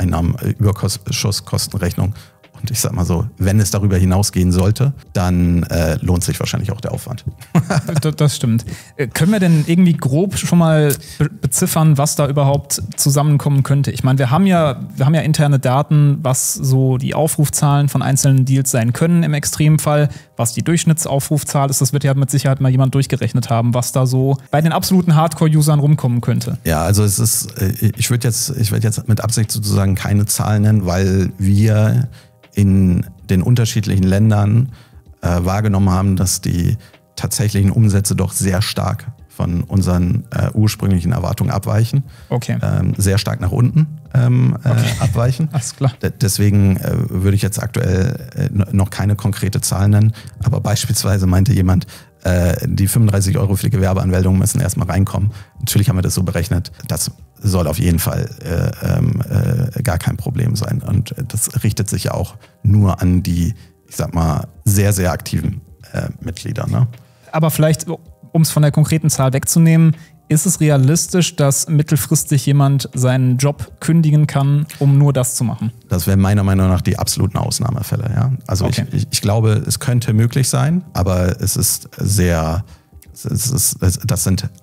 Einnahmenüberschusskostenrechnung. Und ich sag mal so, wenn es darüber hinausgehen sollte, dann äh, lohnt sich wahrscheinlich auch der Aufwand. das, das stimmt. Äh, können wir denn irgendwie grob schon mal be- beziffern, was da überhaupt zusammenkommen könnte? Ich meine, wir haben ja, wir haben ja interne Daten, was so die Aufrufzahlen von einzelnen Deals sein können im Extremfall, was die Durchschnittsaufrufzahl ist. Das wird ja mit Sicherheit mal jemand durchgerechnet haben, was da so bei den absoluten Hardcore-Usern rumkommen könnte. Ja, also es ist, ich würde jetzt, ich würde jetzt mit Absicht sozusagen keine Zahlen nennen, weil wir in den unterschiedlichen Ländern äh, wahrgenommen haben, dass die tatsächlichen Umsätze doch sehr stark von unseren äh, ursprünglichen Erwartungen abweichen. Okay. Ähm, sehr stark nach unten ähm, äh, okay. abweichen. Alles klar. D- deswegen äh, würde ich jetzt aktuell äh, noch keine konkrete Zahl nennen. Aber beispielsweise meinte jemand, äh, die fünfunddreißig Euro für die Gewerbeanmeldung müssen erstmal reinkommen. Natürlich haben wir das so berechnet. Das soll auf jeden Fall äh, äh, gar kein Problem sein. Und das richtet sich ja auch nur an die, ich sag mal, sehr, sehr aktiven äh, Mitglieder. Ne? Aber vielleicht, um es von der konkreten Zahl wegzunehmen, ist es realistisch, dass mittelfristig jemand seinen Job kündigen kann, um nur das zu machen? Das wären meiner Meinung nach die absoluten Ausnahmefälle. Ja? Also okay. ich, ich, ich glaube, es könnte möglich sein, aber es ist sehr, es ist, das sind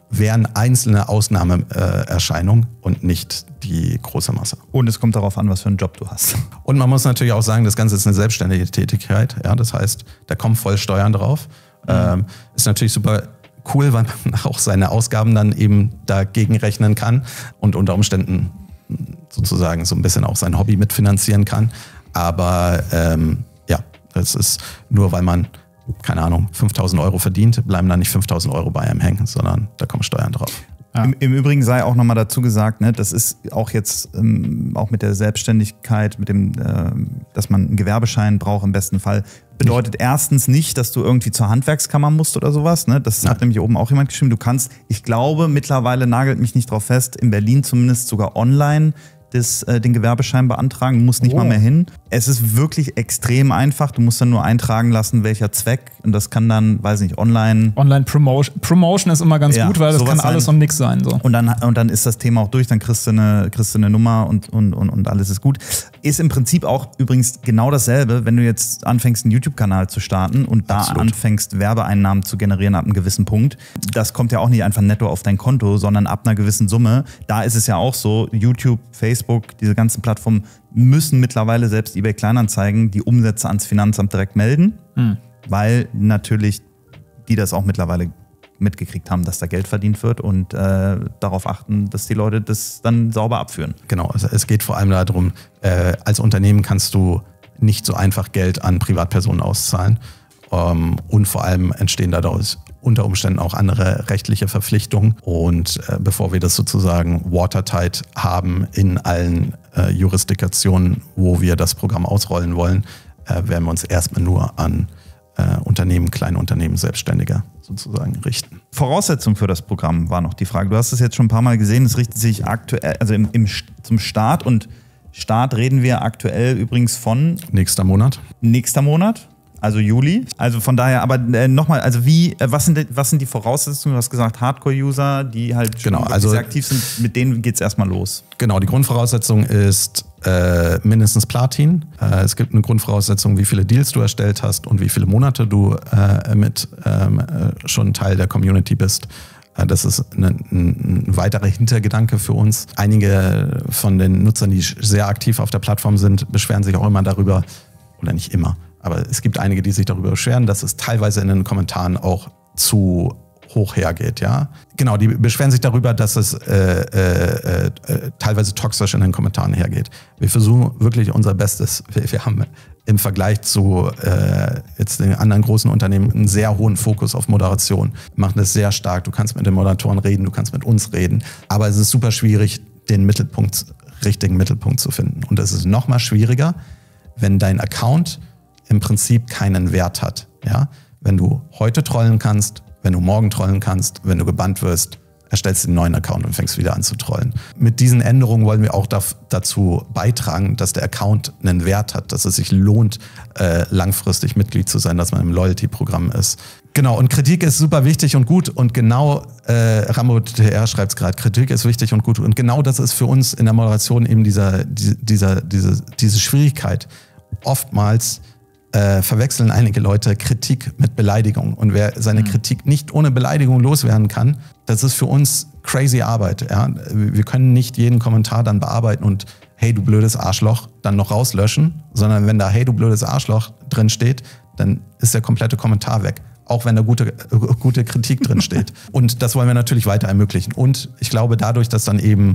wären einzelne Ausnahmeerscheinungen und nicht die große Masse. Und es kommt darauf an, was für einen Job du hast. Und man muss natürlich auch sagen, das Ganze ist eine selbstständige Tätigkeit. Ja, das heißt, da kommen voll Steuern drauf. Mhm. Ähm, ist natürlich super cool, weil man auch seine Ausgaben dann eben dagegen rechnen kann und unter Umständen sozusagen so ein bisschen auch sein Hobby mitfinanzieren kann. Aber ähm, ja, das ist nur, weil man, keine Ahnung, fünftausend Euro verdient, bleiben da nicht fünftausend Euro bei einem hängen, sondern da kommen Steuern drauf. Ja. Im, Im Übrigen sei auch nochmal dazu gesagt, ne, das ist auch jetzt ähm, auch mit der Selbstständigkeit, mit dem, äh, dass man einen Gewerbeschein braucht im besten Fall, bedeutet nicht. Erstens nicht, dass du irgendwie zur Handwerkskammer musst oder sowas. Ne? Das Nein. hat nämlich oben auch jemand geschrieben. Du kannst, ich glaube, mittlerweile nagelt mich nicht drauf fest, in Berlin zumindest sogar online des, äh, den Gewerbeschein beantragen, du musst nicht oh. mal mehr hin. Es ist wirklich extrem einfach. Du musst dann nur eintragen lassen, welcher Zweck. Und das kann dann, weiß nicht, online... Online-Promotion. Promotion ist immer ganz ja, gut, weil das kann alles sein. Und nix sein. So. Und, dann, und dann ist das Thema auch durch, dann kriegst du eine, kriegst du eine Nummer und, und, und, und alles ist gut. Ist im Prinzip auch übrigens genau dasselbe, wenn du jetzt anfängst, einen YouTube-Kanal zu starten und da Absolut. anfängst, Werbeeinnahmen zu generieren ab einem gewissen Punkt. Das kommt ja auch nicht einfach netto auf dein Konto, sondern ab einer gewissen Summe. Da ist es ja auch so, YouTube, Facebook, diese ganzen Plattformen müssen mittlerweile selbst eBay Kleinanzeigen die Umsätze ans Finanzamt direkt melden, hm. weil natürlich die das auch mittlerweile mitgekriegt haben, dass da Geld verdient wird und äh, darauf achten, dass die Leute das dann sauber abführen. Genau, also es geht vor allem darum, äh, als Unternehmen kannst du nicht so einfach Geld an Privatpersonen auszahlen ähm, und vor allem entstehen dadurch unter Umständen auch andere rechtliche Verpflichtungen. Und äh, bevor wir das sozusagen watertight haben in allen äh, Jurisdiktionen, wo wir das Programm ausrollen wollen, äh, werden wir uns erstmal nur an äh, Unternehmen, kleine Unternehmen, Selbstständige sozusagen richten. Voraussetzung für das Programm war noch die Frage. Du hast es jetzt schon ein paar Mal gesehen, es richtet sich aktuell, also im, im, zum Start und Start reden wir aktuell übrigens von... Nächster Monat. Nächster Monat. Also Juli. Also von daher, aber äh, nochmal, also wie, äh, was, sind, was sind die Voraussetzungen? Du hast gesagt, Hardcore-User, die halt genau, also, sehr aktiv sind, mit denen geht es erstmal los. Genau, die Grundvoraussetzung ist äh, mindestens Platin. Äh, es gibt eine Grundvoraussetzung, wie viele Deals du erstellt hast und wie viele Monate du äh, mit ähm, äh, schon Teil der Community bist. Äh, das ist ein, ein, ein weiterer Hintergedanke für uns. Einige von den Nutzern, die sehr aktiv auf der Plattform sind, beschweren sich auch immer darüber, oder nicht immer, aber es gibt einige, die sich darüber beschweren, dass es teilweise in den Kommentaren auch zu hoch hergeht. Ja? Genau, die beschweren sich darüber, dass es äh, äh, äh, teilweise toxisch in den Kommentaren hergeht. Wir versuchen wirklich unser Bestes. Wir, wir haben im Vergleich zu äh, jetzt den anderen großen Unternehmen einen sehr hohen Fokus auf Moderation. Wir machen das sehr stark. Du kannst mit den Moderatoren reden, du kannst mit uns reden. Aber es ist super schwierig, den Mittelpunkt, richtigen Mittelpunkt zu finden. Und es ist noch mal schwieriger, wenn dein Account im Prinzip keinen Wert hat. Ja? Wenn du heute trollen kannst, wenn du morgen trollen kannst, wenn du gebannt wirst, erstellst du einen neuen Account und fängst wieder an zu trollen. Mit diesen Änderungen wollen wir auch dazu beitragen, dass der Account einen Wert hat, dass es sich lohnt, äh, langfristig Mitglied zu sein, dass man im Loyalty-Programm ist. Genau, und Kritik ist super wichtig und gut und genau, äh, Rambo T R schreibt es gerade, Kritik ist wichtig und gut und genau das ist für uns in der Moderation eben dieser, dieser, diese, diese Schwierigkeit. Oftmals Äh, verwechseln einige Leute Kritik mit Beleidigung. Und wer seine mhm. Kritik nicht ohne Beleidigung loswerden kann, das ist für uns crazy Arbeit. Ja? Wir können nicht jeden Kommentar dann bearbeiten und hey, du blödes Arschloch, dann noch rauslöschen, sondern wenn da hey, du blödes Arschloch drin steht, dann ist der komplette Kommentar weg. Auch wenn da gute, äh, gute Kritik drin steht. Und das wollen wir natürlich weiter ermöglichen. Und ich glaube, dadurch, dass dann eben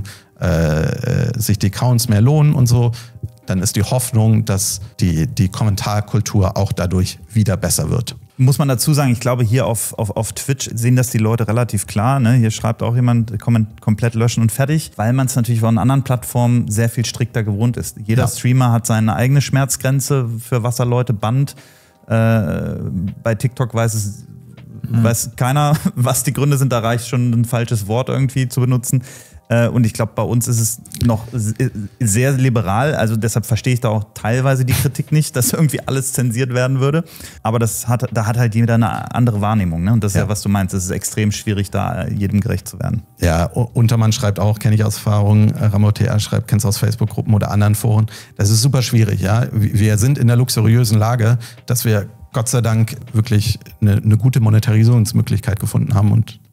äh, sich die Accounts mehr lohnen und so, dann ist die Hoffnung, dass die, die Kommentarkultur auch dadurch wieder besser wird. Muss man dazu sagen, ich glaube, hier auf, auf, auf Twitch sehen das die Leute relativ klar. Ne? Hier schreibt auch jemand, komplett löschen und fertig, weil man es natürlich von anderen Plattformen sehr viel strikter gewohnt ist. Jeder ja. Streamer hat seine eigene Schmerzgrenze, für was er Leute bannt. Äh, bei TikTok weiß es mhm. weiß keiner, was die Gründe sind. Da reicht schon ein falsches Wort irgendwie zu benutzen. Und ich glaube, bei uns ist es noch sehr liberal. Also deshalb verstehe ich da auch teilweise die Kritik nicht, dass irgendwie alles zensiert werden würde. Aber das hat, da hat halt jeder eine andere Wahrnehmung. Ne? Und das ist ja. ja, was du meinst. Es ist extrem schwierig, da jedem gerecht zu werden. Ja, Untermann schreibt auch, kenne ich aus Erfahrung. Rambo T R schreibt, kennst du aus Facebook-Gruppen oder anderen Foren. Das ist super schwierig. Ja, wir sind in der luxuriösen Lage, dass wir Gott sei Dank wirklich eine, eine gute Monetarisierungsmöglichkeit gefunden haben und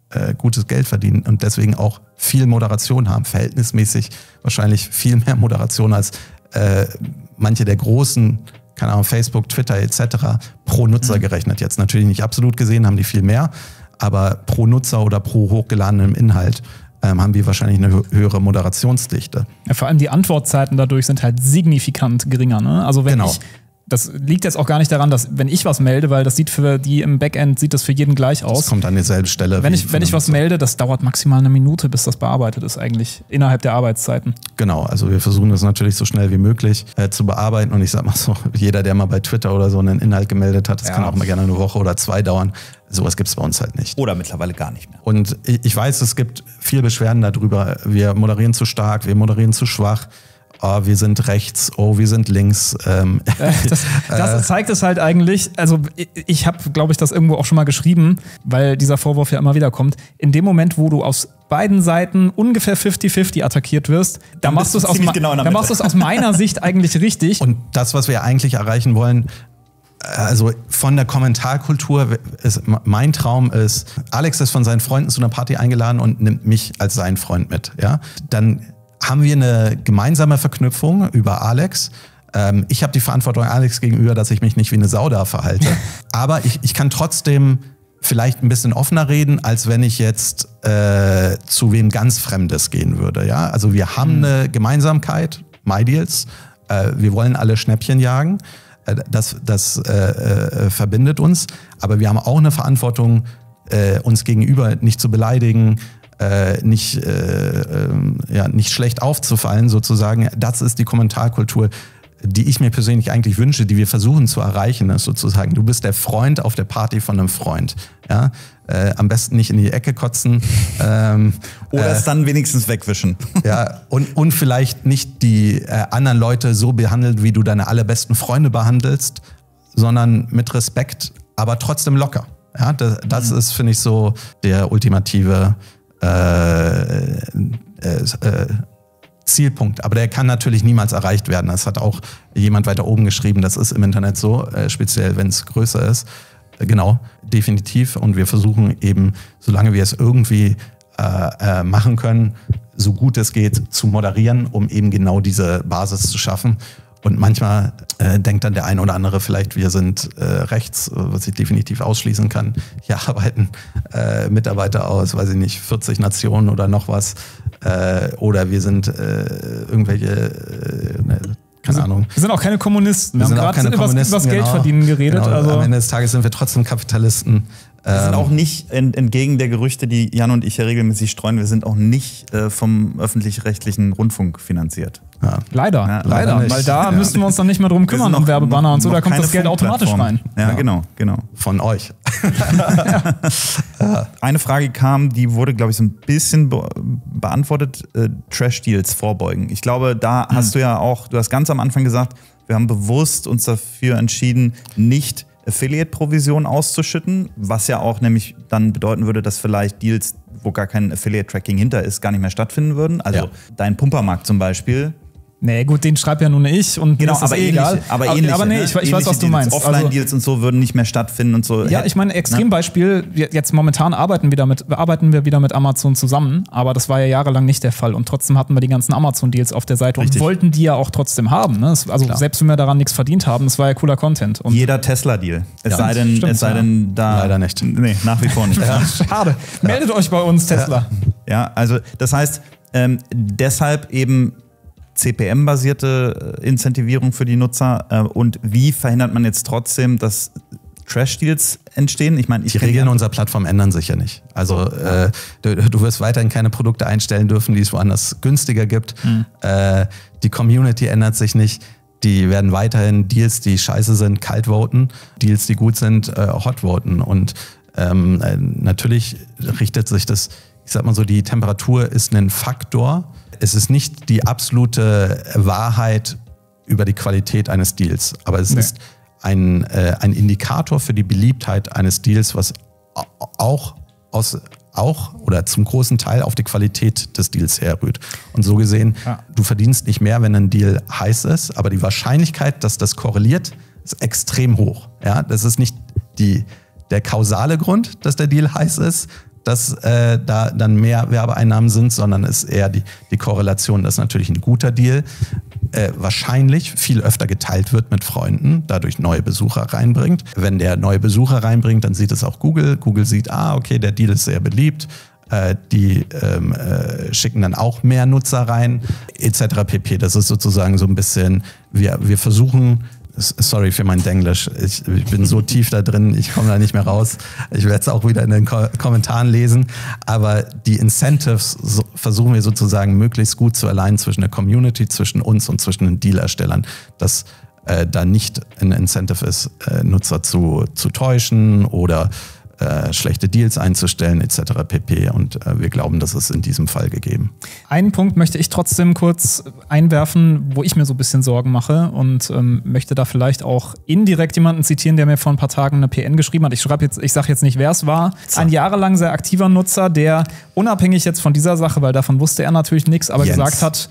äh, gutes Geld verdienen und deswegen auch viel Moderation haben, verhältnismäßig wahrscheinlich viel mehr Moderation als äh, manche der großen, keine Ahnung, Facebook, Twitter et cetera pro Nutzer mhm. gerechnet. Jetzt natürlich nicht absolut gesehen, haben die viel mehr, aber pro Nutzer oder pro hochgeladenem Inhalt ähm, haben wir wahrscheinlich eine hö- höhere Moderationsdichte. Ja, vor allem die Antwortzeiten dadurch sind halt signifikant geringer. Ne? Also wenn Genau. ich Das liegt jetzt auch gar nicht daran, dass wenn ich was melde, weil das sieht für die im Backend, sieht das für jeden gleich aus. Das kommt an dieselbe Stelle. Wenn ich, wenn ich was melde, das dauert maximal eine Minute, bis das bearbeitet ist eigentlich, innerhalb der Arbeitszeiten. Genau, also wir versuchen das natürlich so schnell wie möglich äh, zu bearbeiten und ich sag mal so, jeder, der mal bei Twitter oder so einen Inhalt gemeldet hat, das Ja. kann auch mal gerne eine Woche oder zwei dauern. Sowas gibt es bei uns halt nicht. Oder mittlerweile gar nicht mehr. Und ich, ich weiß, es gibt viel Beschwerden darüber. Wir moderieren zu stark, wir moderieren zu schwach. Oh, wir sind rechts, oh, wir sind links. Ähm, Das, das zeigt es halt eigentlich, also ich, ich habe, glaube ich, das irgendwo auch schon mal geschrieben, weil dieser Vorwurf ja immer wieder kommt. In dem Moment, wo du aus beiden Seiten ungefähr fünfzig fünfzig attackiert wirst, da Dann machst du bist es du aus, ziemlich ma- genau in der da Mitte. machst du es aus meiner Sicht eigentlich richtig. Und das, was wir eigentlich erreichen wollen, also von der Kommentarkultur, ist, mein Traum ist, Alex ist von seinen Freunden zu einer Party eingeladen und nimmt mich als seinen Freund mit. Ja? Dann haben wir eine gemeinsame Verknüpfung über Alex. Ähm, ich habe die Verantwortung Alex gegenüber, dass ich mich nicht wie eine Sau da verhalte. Aber ich, ich kann trotzdem vielleicht ein bisschen offener reden, als wenn ich jetzt äh, zu wem ganz Fremdes gehen würde. Ja? Also wir haben mhm. eine Gemeinsamkeit, MyDeals. Äh, wir wollen alle Schnäppchen jagen. Äh, das das äh, äh, verbindet uns. Aber wir haben auch eine Verantwortung, äh, uns gegenüber nicht zu beleidigen, Äh, nicht, äh, äh, ja, nicht schlecht aufzufallen sozusagen. Das ist die Kommentarkultur, die ich mir persönlich eigentlich wünsche, die wir versuchen zu erreichen, ist sozusagen, du bist der Freund auf der Party von einem Freund. Ja? Äh, am besten nicht in die Ecke kotzen. ähm, Oder äh, es dann wenigstens wegwischen. Ja, und, und vielleicht nicht die äh, anderen Leute so behandelt, wie du deine allerbesten Freunde behandelst, sondern mit Respekt, aber trotzdem locker. Ja, das, das mhm. ist, finde ich, so der ultimative Äh, äh, äh, Zielpunkt. Aber der kann natürlich niemals erreicht werden. Das hat auch jemand weiter oben geschrieben. Das ist im Internet so, äh, speziell wenn es größer ist. Äh, genau, definitiv. Und wir versuchen eben, solange wir es irgendwie äh, äh, machen können, so gut es geht, zu moderieren, um eben genau diese Basis zu schaffen. Und manchmal äh, denkt dann der eine oder andere vielleicht, wir sind äh, rechts, was ich definitiv ausschließen kann. Hier arbeiten äh, Mitarbeiter aus, weiß ich nicht, vierzig Nationen oder noch was. Äh, oder wir sind äh, irgendwelche, äh, ne, keine wir Ahnung. Wir sind auch keine Kommunisten. Wir, wir haben sind auch keine über Kommunisten. das Geld genau, verdienen geredet. Genau. Also Am Ende des Tages sind wir trotzdem Kapitalisten. Wir sind auch nicht, entgegen der Gerüchte, die Jan und ich ja regelmäßig streuen, wir sind auch nicht äh, vom öffentlich-rechtlichen Rundfunk finanziert. Ja. Leider, Ja, leider. leider nicht. Weil da Ja. müssten wir uns dann nicht mehr drum Wir sind kümmern, noch- um Werbebanner und so, noch da kommt keine das Geld automatisch rein. Funkplattform. Ja, Ja. genau, genau. Von euch. Eine Frage kam, die wurde, glaube ich, so ein bisschen be beantwortet, äh, Trash-Deals vorbeugen. Ich glaube, da Hm. hast du ja auch, du hast ganz am Anfang gesagt, wir haben bewusst uns dafür entschieden, nicht Affiliate-Provisionen auszuschütten, was ja auch nämlich dann bedeuten würde, dass vielleicht Deals, wo gar kein Affiliate-Tracking hinter ist, gar nicht mehr stattfinden würden. Also Ja. dein Pumpermarkt zum Beispiel. Nee, gut, den schreibe ja nur ich und Genau, mir ist das aber eh ähnliche, egal. aber ähnliche, aber nee, ne? ich, ich weiß, Ähnliche was du Deals, meinst. Also, Offline-Deals und so würden nicht mehr stattfinden und so. ja, ich meine, Extrembeispiel, wir- jetzt momentan arbeiten, wieder mit, arbeiten wir wieder mit Amazon zusammen, aber das war ja jahrelang nicht der Fall und trotzdem hatten wir die ganzen Amazon-Deals auf der Seite Richtig. und wollten die ja auch trotzdem haben. Ne? Das, also Klar. selbst wenn wir daran nichts verdient haben, das war ja cooler Content. Und Jeder Tesla-Deal. Es Ja, sei denn, stimmt, es sei ja. denn da. Leider nicht. Nee, nach wie vor nicht. ja. schade. Meldet euch bei uns, Tesla. ja, also das heißt, ähm, deshalb eben C P M-basierte äh, Incentivierung für die Nutzer. Äh, und wie verhindert man jetzt trotzdem, dass Trash-Deals entstehen? Ich meine, ich Die kenn Regeln unserer Plattform ändern sich ja nicht. Also äh, du, du wirst weiterhin keine Produkte einstellen dürfen, die es woanders günstiger gibt. Mhm. Äh, die Community ändert sich nicht. Die werden weiterhin Deals, die scheiße sind, kalt voten. Deals, die gut sind, äh, hot voten. Und ähm, äh, natürlich richtet sich das, ich sag mal so, die Temperatur ist ein Faktor. Es ist nicht die absolute Wahrheit über die Qualität eines Deals, aber es Nee. ist ein, äh, ein Indikator für die Beliebtheit eines Deals, was auch aus auch oder zum großen Teil auf die Qualität des Deals herrührt. Und so gesehen, Ja. du verdienst nicht mehr, wenn ein Deal heiß ist, aber die Wahrscheinlichkeit, dass das korreliert, ist extrem hoch. Ja, das ist nicht die, der kausale Grund, dass der Deal heiß ist, dass äh, da dann mehr Werbeeinnahmen sind, sondern es ist eher die, die Korrelation, dass natürlich ein guter Deal äh, wahrscheinlich viel öfter geteilt wird mit Freunden, dadurch neue Besucher reinbringt. Wenn der neue Besucher reinbringt, dann sieht es auch Google. Google sieht, ah, okay, der Deal ist sehr beliebt. Äh, die ähm, äh, schicken dann auch mehr Nutzer rein, et cetera pp. Das ist sozusagen so ein bisschen, wir, wir versuchen, sorry für mein Denglisch, ich, ich bin so tief da drin, ich komme da nicht mehr raus. Ich werde es auch wieder in den Ko- Kommentaren lesen. Aber die Incentives so, versuchen wir sozusagen möglichst gut zu alignen zwischen der Community, zwischen uns und zwischen den Dealerstellern, dass äh, da nicht ein Incentive ist, äh, Nutzer zu, zu täuschen oder Äh, schlechte Deals einzustellen et cetera pp. Und äh, wir glauben, das ist in diesem Fall gegeben. Einen Punkt möchte ich trotzdem kurz einwerfen, wo ich mir so ein bisschen Sorgen mache und ähm, möchte da vielleicht auch indirekt jemanden zitieren, der mir vor ein paar Tagen eine P N geschrieben hat. Ich schreibe jetzt, ich sage jetzt nicht, wer es war. Ein jahrelang sehr aktiver Nutzer, der unabhängig jetzt von dieser Sache, weil davon wusste er natürlich nichts, aber Jens. gesagt hat,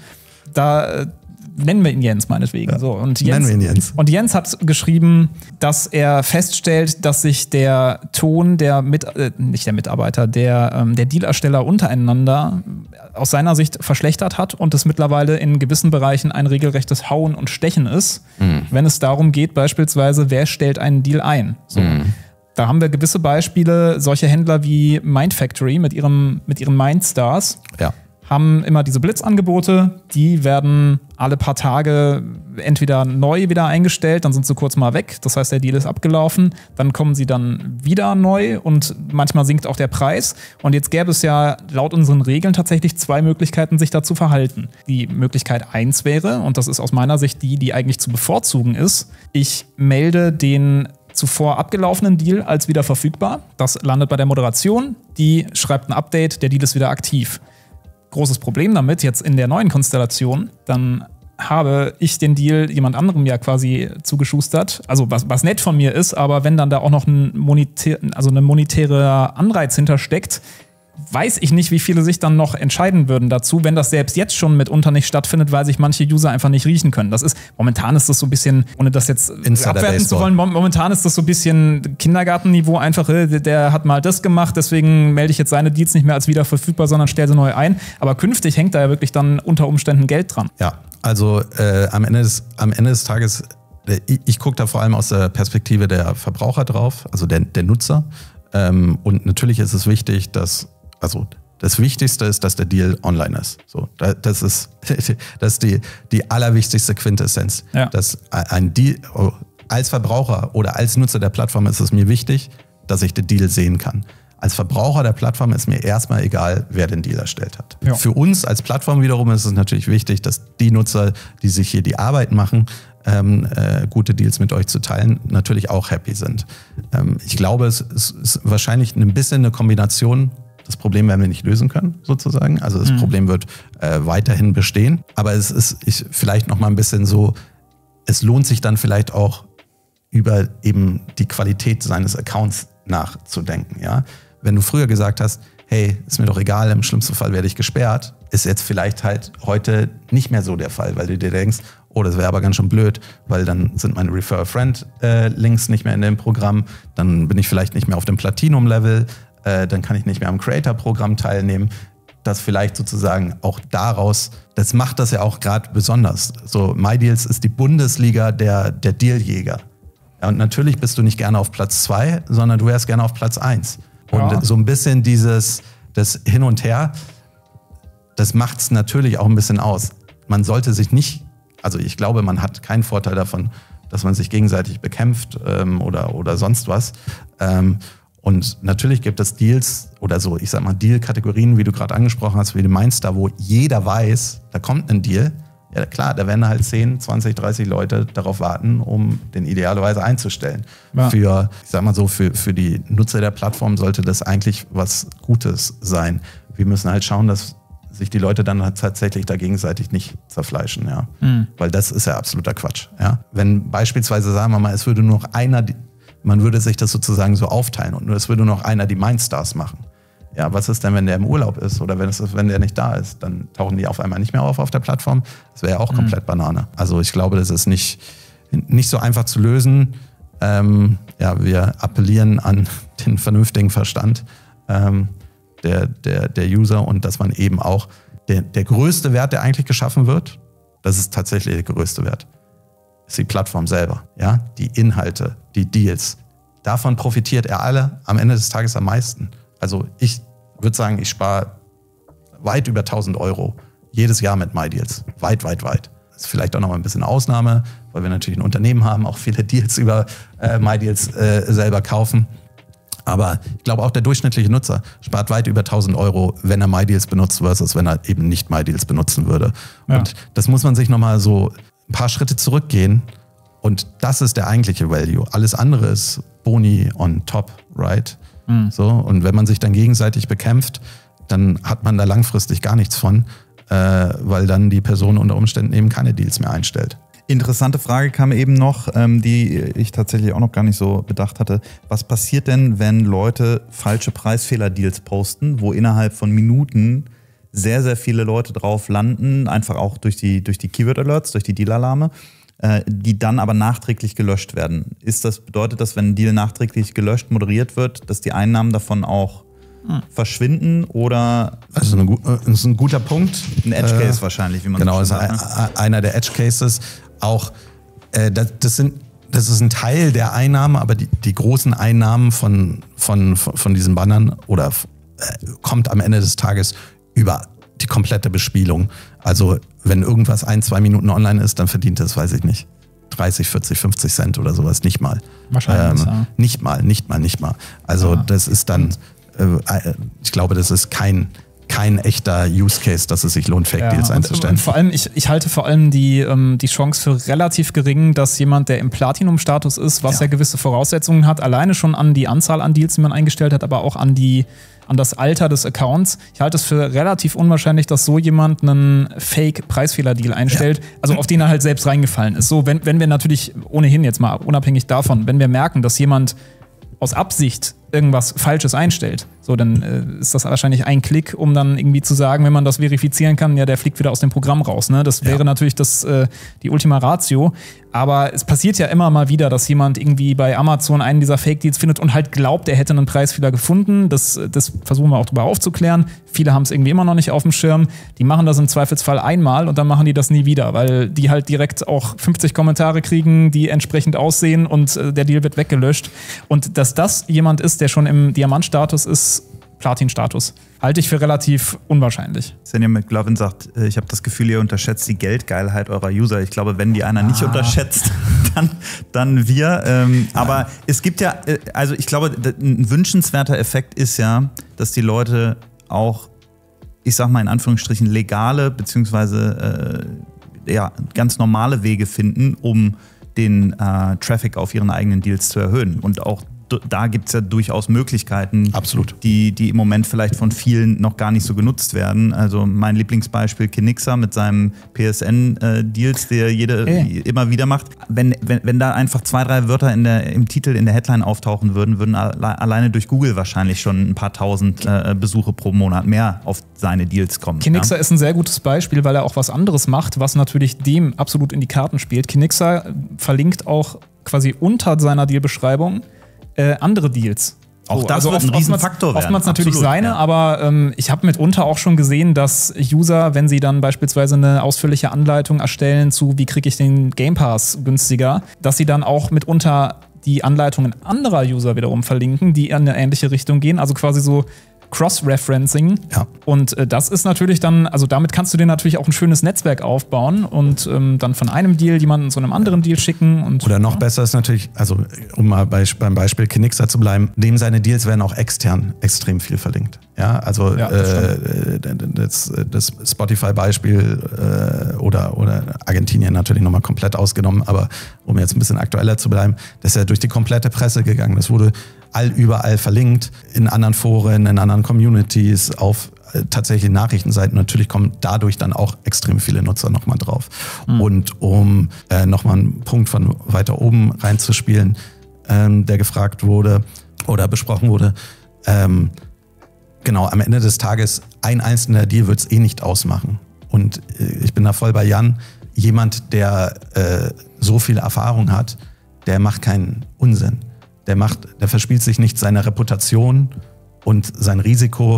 da nennen wir ihn Jens meinetwegen. Ja. So, und Jens, nennen wir ihn Jens. Und Jens hat geschrieben, dass er feststellt, dass sich der Ton der Mit, äh, nicht der Mitarbeiter, der, ähm, der Dealersteller untereinander aus seiner Sicht verschlechtert hat und es mittlerweile in gewissen Bereichen ein regelrechtes Hauen und Stechen ist, mhm. wenn es darum geht, beispielsweise, wer stellt einen Deal ein. So. Mhm. Da haben wir gewisse Beispiele, solche Händler wie Mindfactory mit ihrem, mit ihren Mindstars. Ja. Haben immer diese Blitzangebote, die werden alle paar Tage entweder neu wieder eingestellt, dann sind sie kurz mal weg, das heißt, der Deal ist abgelaufen, dann kommen sie dann wieder neu und manchmal sinkt auch der Preis. Und jetzt gäbe es ja laut unseren Regeln tatsächlich zwei Möglichkeiten, sich da zu verhalten. Die Möglichkeit eins wäre, und das ist aus meiner Sicht die, die eigentlich zu bevorzugen ist, ich melde den zuvor abgelaufenen Deal als wieder verfügbar. Das landet bei der Moderation, die schreibt ein Update, der Deal ist wieder aktiv. Großes Problem damit, jetzt in der neuen Konstellation, dann habe ich den Deal jemand anderem ja quasi zugeschustert. Also was, was nett von mir ist, aber wenn dann da auch noch ein monetär, also ein monetärer Anreiz hintersteckt, weiß ich nicht, wie viele sich dann noch entscheiden würden dazu, wenn das selbst jetzt schon mitunter nicht stattfindet, weil sich manche User einfach nicht riechen können. Das ist, momentan ist das so ein bisschen, ohne das jetzt abwerten zu wollen, momentan ist das so ein bisschen Kindergartenniveau einfach, der hat mal das gemacht, deswegen melde ich jetzt seine Deals nicht mehr als wieder verfügbar, sondern stelle sie neu ein. Aber künftig hängt da ja wirklich dann unter Umständen Geld dran. Ja, also äh, am, Ende des, am Ende des Tages, ich, ich gucke da vor allem aus der Perspektive der Verbraucher drauf, also der, der Nutzer. Ähm, und natürlich ist es wichtig, dass Also das Wichtigste ist, dass der Deal online ist. So, das ist, das ist die, die allerwichtigste Quintessenz. Ja. Dass ein Deal, als Verbraucher oder als Nutzer der Plattform ist es mir wichtig, dass ich den Deal sehen kann. Als Verbraucher der Plattform ist mir erstmal egal, wer den Deal erstellt hat. Ja. Für uns als Plattform wiederum ist es natürlich wichtig, dass die Nutzer, die sich hier die Arbeit machen, ähm, äh, gute Deals mit euch zu teilen, natürlich auch happy sind. Ähm, ich glaube, es ist, ist wahrscheinlich ein bisschen eine Kombination. Das Problem werden wir nicht lösen können, sozusagen. Also das mhm. Problem wird äh, weiterhin bestehen. Aber es ist ich, vielleicht noch mal ein bisschen so, es lohnt sich dann vielleicht auch über eben die Qualität seines Accounts nachzudenken. Ja? Wenn du früher gesagt hast, hey, ist mir doch egal, im schlimmsten Fall werde ich gesperrt, ist jetzt vielleicht halt heute nicht mehr so der Fall, weil du dir denkst, oh, das wäre aber ganz schön blöd, weil dann sind meine Refer-a-Friend-Links äh, nicht mehr in dem Programm, dann bin ich vielleicht nicht mehr auf dem Platinum-Level, äh, dann kann ich nicht mehr am Creator-Programm teilnehmen. Das vielleicht sozusagen auch daraus, das macht das ja auch gerade besonders. So, MyDeals ist die Bundesliga der, der Dealjäger. Ja, und natürlich bist du nicht gerne auf Platz zwei, sondern du wärst gerne auf Platz eins. Und ja. so ein bisschen dieses, das Hin und Her, das macht es natürlich auch ein bisschen aus. Man sollte sich nicht, also ich glaube, man hat keinen Vorteil davon, dass man sich gegenseitig bekämpft ähm, oder, oder sonst was. Ähm, und natürlich gibt es Deals oder so, ich sag mal Deal-Kategorien, wie du gerade angesprochen hast, wie du meinst, da wo jeder weiß, da kommt ein Deal. Ja klar, da werden halt zehn, zwanzig, dreißig Leute darauf warten, um den idealerweise einzustellen. Ja. Für, ich sag mal so, für, für die Nutzer der Plattform sollte das eigentlich was Gutes sein. Wir müssen halt schauen, dass sich die Leute dann halt tatsächlich da gegenseitig nicht zerfleischen, ja. Mhm. Weil das ist ja absoluter Quatsch, ja. Wenn beispielsweise, sagen wir mal, es würde nur noch einer, man würde sich das sozusagen so aufteilen und nur es würde nur noch einer die Mindstars machen. Ja, was ist denn, wenn der im Urlaub ist oder wenn, es ist, wenn der nicht da ist? Dann tauchen die auf einmal nicht mehr auf auf der Plattform. Das wäre ja auch komplett mhm. Banane. Also ich glaube, das ist nicht, nicht so einfach zu lösen. Ähm, ja, wir appellieren an den vernünftigen Verstand. Ähm, der, der, der User und dass man eben auch der, der größte Wert, der eigentlich geschaffen wird, das ist tatsächlich der größte Wert, ist die Plattform selber, ja, die Inhalte, die Deals. Davon profitiert er alle am Ende des Tages am meisten. Also ich würde sagen, ich spare weit über tausend Euro jedes Jahr mit MyDeals. Weit, weit, weit. Das ist vielleicht auch noch mal ein bisschen Ausnahme, weil wir natürlich ein Unternehmen haben, auch viele Deals über äh, MyDeals äh, selber kaufen. Aber ich glaube, auch der durchschnittliche Nutzer spart weit über tausend Euro, wenn er MyDeals benutzt, versus wenn er eben nicht MyDeals benutzen würde. Ja. Und das muss man sich noch mal so ein paar Schritte zurückgehen. Und das ist der eigentliche Value. Alles andere ist Boni on top, right? Mhm. So, und wenn man sich dann gegenseitig bekämpft, dann hat man da langfristig gar nichts von, äh, weil dann die Person unter Umständen eben keine Deals mehr einstellt. Interessante Frage kam eben noch, ähm, die ich tatsächlich auch noch gar nicht so bedacht hatte. Was passiert denn, wenn Leute falsche Preisfehler-Deals posten, wo innerhalb von Minuten sehr, sehr viele Leute drauf landen, einfach auch durch die, durch die Keyword-Alerts, durch die Deal-Alarme, äh, die dann aber nachträglich gelöscht werden? Ist das, bedeutet das, wenn ein Deal nachträglich gelöscht, moderiert wird, dass die Einnahmen davon auch hm. verschwinden oder? Also eine, das ist ein guter Punkt. Ein Edge-Case äh, wahrscheinlich, wie man genau, so sagt. Genau, ist ein, einer der Edge-Cases. Auch, äh, das, das, sind, das ist ein Teil der Einnahmen, aber die, die großen Einnahmen von, von, von diesen Bannern oder äh, kommt am Ende des Tages über die komplette Bespielung. Also wenn irgendwas ein, zwei Minuten online ist, dann verdient das, weiß ich nicht, dreißig, vierzig, fünfzig Cent oder sowas. Nicht mal. Wahrscheinlich, ähm, ja. Nicht mal, nicht mal, nicht mal. Also ja. das ist dann, äh, ich glaube, das ist kein... kein echter Use Case, dass es sich lohnt, Fake Deals ja, einzustellen. Und vor allem, ich, ich halte vor allem die, ähm, die Chance für relativ gering, dass jemand, der im Platinum-Status ist, was ja. ja gewisse Voraussetzungen hat, alleine schon an die Anzahl an Deals, die man eingestellt hat, aber auch an die an das Alter des Accounts. Ich halte es für relativ unwahrscheinlich, dass so jemand einen Fake-Preisfehler-Deal einstellt, ja. also auf den er halt selbst reingefallen ist. So, wenn, wenn wir natürlich ohnehin jetzt mal unabhängig davon, wenn wir merken, dass jemand aus Absicht irgendwas Falsches einstellt, so, dann äh, ist das wahrscheinlich ein Klick, um dann irgendwie zu sagen, wenn man das verifizieren kann, ja, der fliegt wieder aus dem Programm raus. Ne? Das wäre ja. natürlich das, äh, die Ultima Ratio. Aber es passiert ja immer mal wieder, dass jemand irgendwie bei Amazon einen dieser Fake-Deals findet und halt glaubt, er hätte einen Preisfehler gefunden. Das, das versuchen wir auch drüber aufzuklären. Viele haben es irgendwie immer noch nicht auf dem Schirm. Die machen das im Zweifelsfall einmal und dann machen die das nie wieder, weil die halt direkt auch fünfzig Kommentare kriegen, die entsprechend aussehen und äh, der Deal wird weggelöscht. Und dass das jemand ist, der schon im Diamantstatus ist, Platin-Status, halte ich für relativ unwahrscheinlich. Senja McLovin sagt, ich habe das Gefühl, ihr unterschätzt die Geldgeilheit eurer User. Ich glaube, wenn die einer ah. nicht unterschätzt, dann, dann wir. Ähm, aber es gibt ja, also ich glaube, ein wünschenswerter Effekt ist ja, dass die Leute auch, ich sag mal in Anführungsstrichen, legale beziehungsweise äh, ja, ganz normale Wege finden, um den äh, Traffic auf ihren eigenen Deals zu erhöhen. Und auch da gibt es ja durchaus Möglichkeiten, Absolut. Die, die im Moment vielleicht von vielen noch gar nicht so genutzt werden. Also mein Lieblingsbeispiel Kinixa mit seinem P S N-Deals, der jede hey. immer wieder macht. Wenn, wenn, wenn da einfach zwei, drei Wörter in der, im Titel, in der Headline auftauchen würden, würden alle, alleine durch Google wahrscheinlich schon ein paar tausend äh, Besuche pro Monat mehr auf seine Deals kommen. Kinixa ja? ist ein sehr gutes Beispiel, weil er auch was anderes macht, was natürlich dem absolut in die Karten spielt. Kinixa verlinkt auch quasi unter seiner Dealbeschreibung Äh, andere Deals. Auch das also wird ein Riesenfaktor werden. Oftmals natürlich Absolut, seine, ja. aber ähm, ich habe mitunter auch schon gesehen, dass User, wenn sie dann beispielsweise eine ausführliche Anleitung erstellen zu, wie kriege ich den Game Pass günstiger, dass sie dann auch mitunter die Anleitungen anderer User wiederum verlinken, die in eine ähnliche Richtung gehen. Also quasi so Cross-Referencing. Ja. Und äh, das ist natürlich dann, also damit kannst du dir natürlich auch ein schönes Netzwerk aufbauen und ähm, dann von einem Deal jemanden zu einem anderen Deal schicken. Und, Oder noch ja. besser ist natürlich, also um mal bei, beim Beispiel Kinixa zu bleiben, dem seine Deals werden auch extern extrem viel verlinkt. Ja, also ja, das, äh, das, das Spotify-Beispiel äh, oder, oder Argentinien natürlich nochmal komplett ausgenommen, aber um jetzt ein bisschen aktueller zu bleiben, das ist ja durch die komplette Presse gegangen. Das wurde all überall verlinkt, in anderen Foren, in anderen Communities, auf äh, tatsächlich Nachrichtenseiten. Natürlich kommen dadurch dann auch extrem viele Nutzer nochmal drauf. Mhm. Und um äh, nochmal einen Punkt von weiter oben reinzuspielen, ähm, der gefragt wurde oder besprochen wurde, ähm, genau, am Ende des Tages, ein einzelner Deal wird es eh nicht ausmachen. Und äh, ich bin da voll bei Jan. Jemand, der äh, so viel Erfahrung hat, der macht keinen Unsinn. Der macht, der verspielt sich nicht seine Reputation und sein Risiko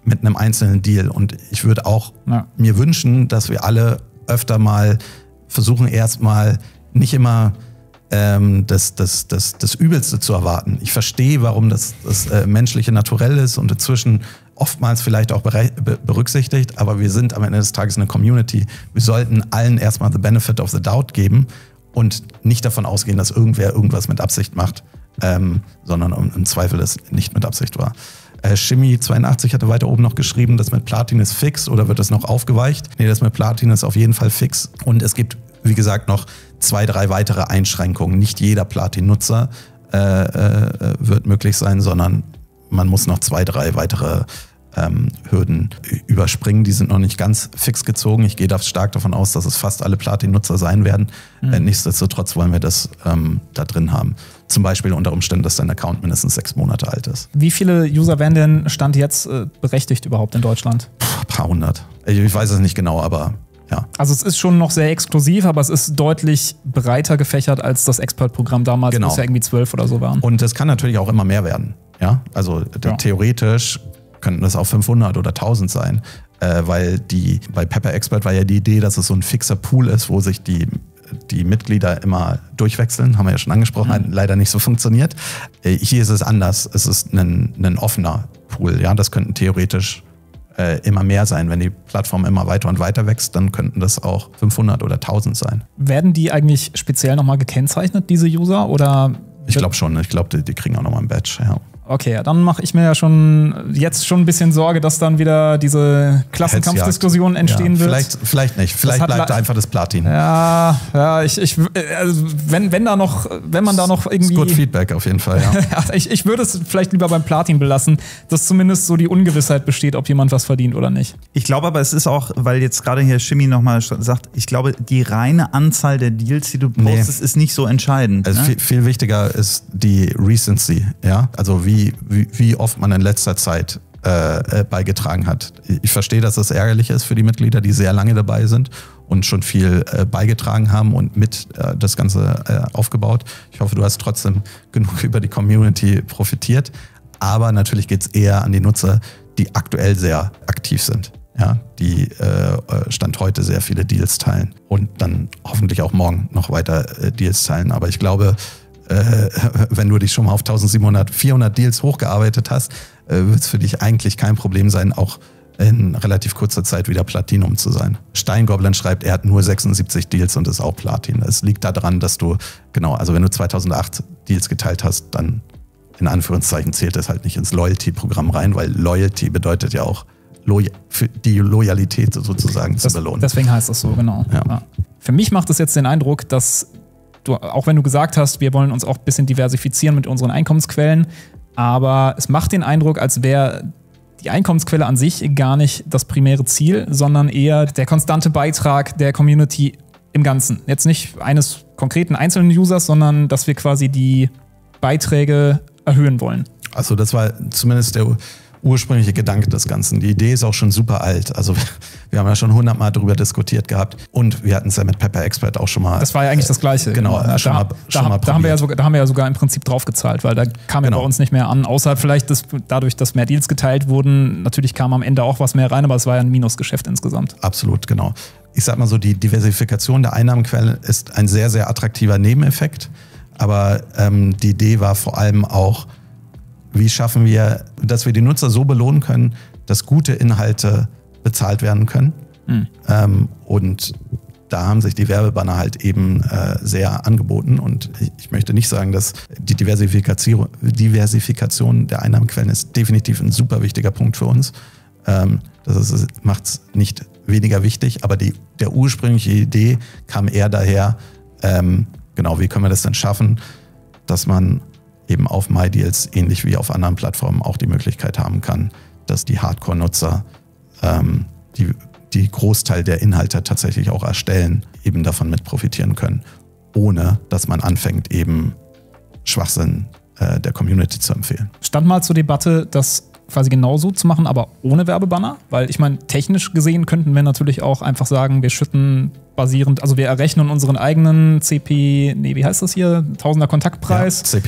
mit einem einzelnen Deal. Und ich würde auch ja. mir wünschen, dass wir alle öfter mal versuchen, erstmal nicht immer ähm, das, das, das, das Übelste zu erwarten. Ich verstehe, warum das, das äh, menschliche Naturell ist und inzwischen oftmals vielleicht auch berücksichtigt, aber wir sind am Ende des Tages eine Community. Wir sollten allen erstmal the benefit of the doubt geben und nicht davon ausgehen, dass irgendwer irgendwas mit Absicht macht, ähm, sondern im Zweifel das nicht mit Absicht war. Äh, Shimmy zweiundachtzig hatte weiter oben noch geschrieben, das mit Platin ist fix oder wird das noch aufgeweicht? Nee, das mit Platin ist auf jeden Fall fix. Und es gibt, wie gesagt, noch zwei, drei weitere Einschränkungen. Nicht jeder Platin-Nutzer äh, äh, wird möglich sein, sondern man muss noch zwei, drei weitere ähm, Hürden überspringen. Die sind noch nicht ganz fix gezogen. Ich gehe da stark davon aus, dass es fast alle Platin-Nutzer sein werden. Mhm. Äh, nichtsdestotrotz wollen wir das ähm, da drin haben. Zum Beispiel unter Umständen, dass dein Account mindestens sechs Monate alt ist. Wie viele User werden denn Stand jetzt äh, berechtigt überhaupt in Deutschland? Puh, ein paar hundert. Ich, ich weiß es nicht genau, aber ja. Also es ist schon noch sehr exklusiv, aber es ist deutlich breiter gefächert als das Expert-Programm damals, genau. wo es ja irgendwie zwölf oder so waren. Und es kann natürlich auch immer mehr werden. Ja, also ja. theoretisch könnten das auch fünfhundert oder tausend sein, äh, weil die bei Pepper Expert war ja die Idee, dass es so ein fixer Pool ist, wo sich die, die Mitglieder immer durchwechseln, haben wir ja schon angesprochen, mhm. hat leider nicht so funktioniert. Äh, hier ist es anders, es ist ein, ein offener Pool, ja, das könnten theoretisch äh, immer mehr sein. Wenn die Plattform immer weiter und weiter wächst, dann könnten das auch fünfhundert oder tausend sein. Werden die eigentlich speziell nochmal gekennzeichnet, diese User, oder? Ich glaube schon, ich glaube, die, die kriegen auch nochmal ein Badge, ja. Okay, dann mache ich mir ja schon jetzt schon ein bisschen Sorge, dass dann wieder diese Klassenkampfdiskussion entstehen ja, wird. Vielleicht, vielleicht nicht. Vielleicht bleibt da einfach das Platin. Ja, ja, ich, ich also wenn, wenn da noch, wenn man da noch irgendwie. Das ist gut Feedback auf jeden Fall, ja. ja ich, ich würde es vielleicht lieber beim Platin belassen, dass zumindest so die Ungewissheit besteht, ob jemand was verdient oder nicht. Ich glaube aber, es ist auch, weil jetzt gerade hier Shimmy nochmal sagt, ich glaube, die reine Anzahl der Deals, die du postest, nee. ist nicht so entscheidend. Also ne? viel, viel wichtiger ist die Recency, ja, also wie Wie, wie oft man in letzter Zeit äh, beigetragen hat. Ich verstehe, dass das ärgerlich ist für die Mitglieder, die sehr lange dabei sind und schon viel äh, beigetragen haben und mit äh, das Ganze äh, aufgebaut. Ich hoffe, du hast trotzdem genug über die Community profitiert. Aber natürlich geht es eher an die Nutzer, die aktuell sehr aktiv sind. Ja, die äh, Stand heute sehr viele Deals teilen und dann hoffentlich auch morgen noch weiter äh, Deals teilen. Aber ich glaube, Äh, wenn du dich schon mal auf eintausendsiebenhundert, vierhundert Deals hochgearbeitet hast, äh, wird es für dich eigentlich kein Problem sein, auch in relativ kurzer Zeit wieder Platinum zu sein. Steingoblin schreibt, er hat nur sechsundsiebzig Deals und ist auch Platin. Es liegt daran, dass du, genau, also wenn du zweitausendacht Deals geteilt hast, dann in Anführungszeichen zählt das halt nicht ins Loyalty-Programm rein, weil Loyalty bedeutet ja auch Loy- für die Loyalität sozusagen das, zu belohnen. Deswegen heißt das so, genau. Ja. Ja. Für mich macht es jetzt den Eindruck, dass du, auch wenn du gesagt hast, wir wollen uns auch ein bisschen diversifizieren mit unseren Einkommensquellen, aber es macht den Eindruck, als wäre die Einkommensquelle an sich gar nicht das primäre Ziel, sondern eher der konstante Beitrag der Community im Ganzen. Jetzt nicht eines konkreten einzelnen Users, sondern dass wir quasi die Beiträge erhöhen wollen. Also das war zumindest der ursprüngliche Gedanke des Ganzen. Die Idee ist auch schon super alt. Also wir haben ja schon hundertmal darüber diskutiert gehabt und wir hatten es ja mit Pepper Expert auch schon mal. Das war ja eigentlich das Gleiche. Genau, genau. schon da, mal, schon da, mal da, haben wir ja sogar, da haben wir ja sogar im Prinzip drauf gezahlt, weil da kam genau. ja bei uns nicht mehr an, außer vielleicht das, dadurch, dass mehr Deals geteilt wurden. Natürlich kam am Ende auch was mehr rein, aber es war ja ein Minusgeschäft insgesamt. Absolut, genau. Ich sag mal so, die Diversifikation der Einnahmenquellen ist ein sehr, sehr attraktiver Nebeneffekt. Aber ähm, die Idee war vor allem auch, wie schaffen wir, dass wir die Nutzer so belohnen können, dass gute Inhalte bezahlt werden können. Mhm. Ähm, und da haben sich die Werbebanner halt eben äh, sehr angeboten. Und ich, ich möchte nicht sagen, dass die Diversifikation, Diversifikation der Einnahmenquellen ist definitiv ein super wichtiger Punkt für uns. Ähm, das macht es nicht weniger wichtig, aber die, der ursprüngliche Idee kam eher daher, ähm, genau, wie können wir das denn schaffen, dass man eben auf MyDeals, ähnlich wie auf anderen Plattformen, auch die Möglichkeit haben kann, dass die Hardcore-Nutzer, ähm, die, die Großteil der Inhalte tatsächlich auch erstellen, eben davon mit profitieren können, ohne dass man anfängt, eben Schwachsinn äh, der Community zu empfehlen. Stand mal zur Debatte, das quasi genauso zu machen, aber ohne Werbebanner? Weil ich meine, technisch gesehen könnten wir natürlich auch einfach sagen, wir schütten basierend, also wir errechnen unseren eigenen C P, nee, wie heißt das hier? Tausender Kontaktpreis. Ja, C P M.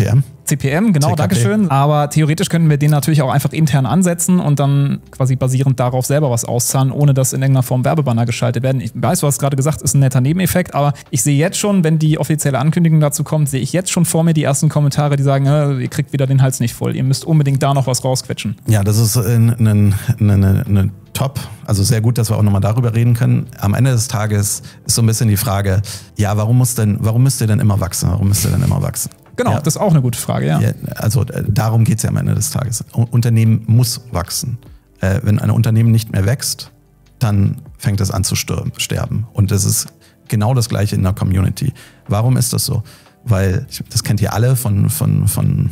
C P M, genau, C K P. Dankeschön. Aber theoretisch könnten wir den natürlich auch einfach intern ansetzen und dann quasi basierend darauf selber was auszahlen, ohne dass in irgendeiner Form Werbebanner geschaltet werden. Ich weiß, du hast gerade gesagt, ist ein netter Nebeneffekt, aber ich sehe jetzt schon, wenn die offizielle Ankündigung dazu kommt, sehe ich jetzt schon vor mir die ersten Kommentare, die sagen, ihr kriegt wieder den Hals nicht voll, ihr müsst unbedingt da noch was rausquetschen. Ja, das ist eine, eine, eine, eine Top, also sehr gut, dass wir auch nochmal darüber reden können. Am Ende des Tages ist so ein bisschen die Frage, ja, warum muss denn, warum müsst ihr denn immer wachsen? Warum müsst ihr denn immer wachsen? Genau, ja. Das ist auch eine gute Frage, ja. ja also darum geht es ja am Ende des Tages. Unternehmen muss wachsen. Äh, wenn ein Unternehmen nicht mehr wächst, dann fängt es an zu sterben. Und das ist genau das Gleiche in der Community. Warum ist das so? Weil, das kennt ihr alle von, von, von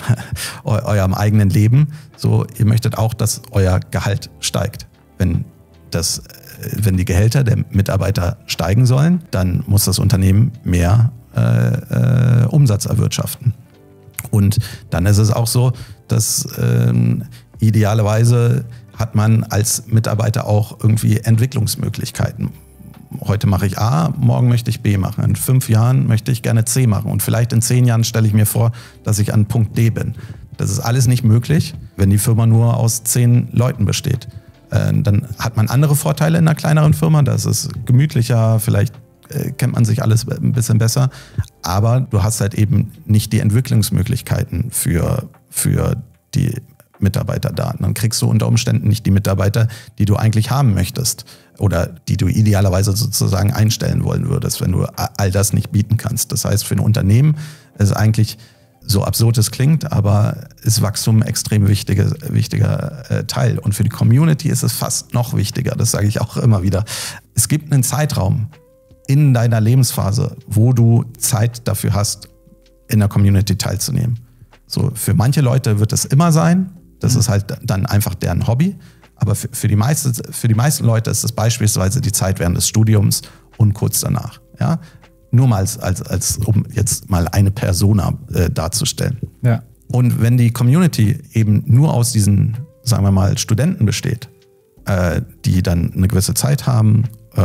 eurem eigenen Leben, so, ihr möchtet auch, dass euer Gehalt steigt. Wenn, das, wenn die Gehälter der Mitarbeiter steigen sollen, dann muss das Unternehmen mehr Äh, äh, Umsatz erwirtschaften. Und dann ist es auch so, dass ähm, idealerweise hat man als Mitarbeiter auch irgendwie Entwicklungsmöglichkeiten. Heute mache ich A, morgen möchte ich B machen. In fünf Jahren möchte ich gerne C machen. Und vielleicht in zehn Jahren stelle ich mir vor, dass ich an Punkt D bin. Das ist alles nicht möglich, wenn die Firma nur aus zehn Leuten besteht. Äh, dann hat man andere Vorteile in einer kleineren Firma. Das ist gemütlicher, vielleicht kennt man sich alles ein bisschen besser, aber du hast halt eben nicht die Entwicklungsmöglichkeiten für, für die Mitarbeiter da. Dann kriegst du unter Umständen nicht die Mitarbeiter, die du eigentlich haben möchtest oder die du idealerweise sozusagen einstellen wollen würdest, wenn du all das nicht bieten kannst. Das heißt, für ein Unternehmen ist eigentlich, so absurd es klingt, aber ist Wachstum ein extrem wichtiger, wichtiger äh, Teil. Und für die Community ist es fast noch wichtiger, das sage ich auch immer wieder. Es gibt einen Zeitraum in deiner Lebensphase, wo du Zeit dafür hast, in der Community teilzunehmen. So, für manche Leute wird es immer sein, das mhm. ist halt dann einfach deren Hobby, aber für, für, die meiste, für die meisten Leute ist es beispielsweise die Zeit während des Studiums und kurz danach. Ja? Nur mal als, als, als um jetzt mal eine Persona äh, darzustellen. Ja. Und wenn die Community eben nur aus diesen, sagen wir mal, Studenten besteht, äh, die dann eine gewisse Zeit haben,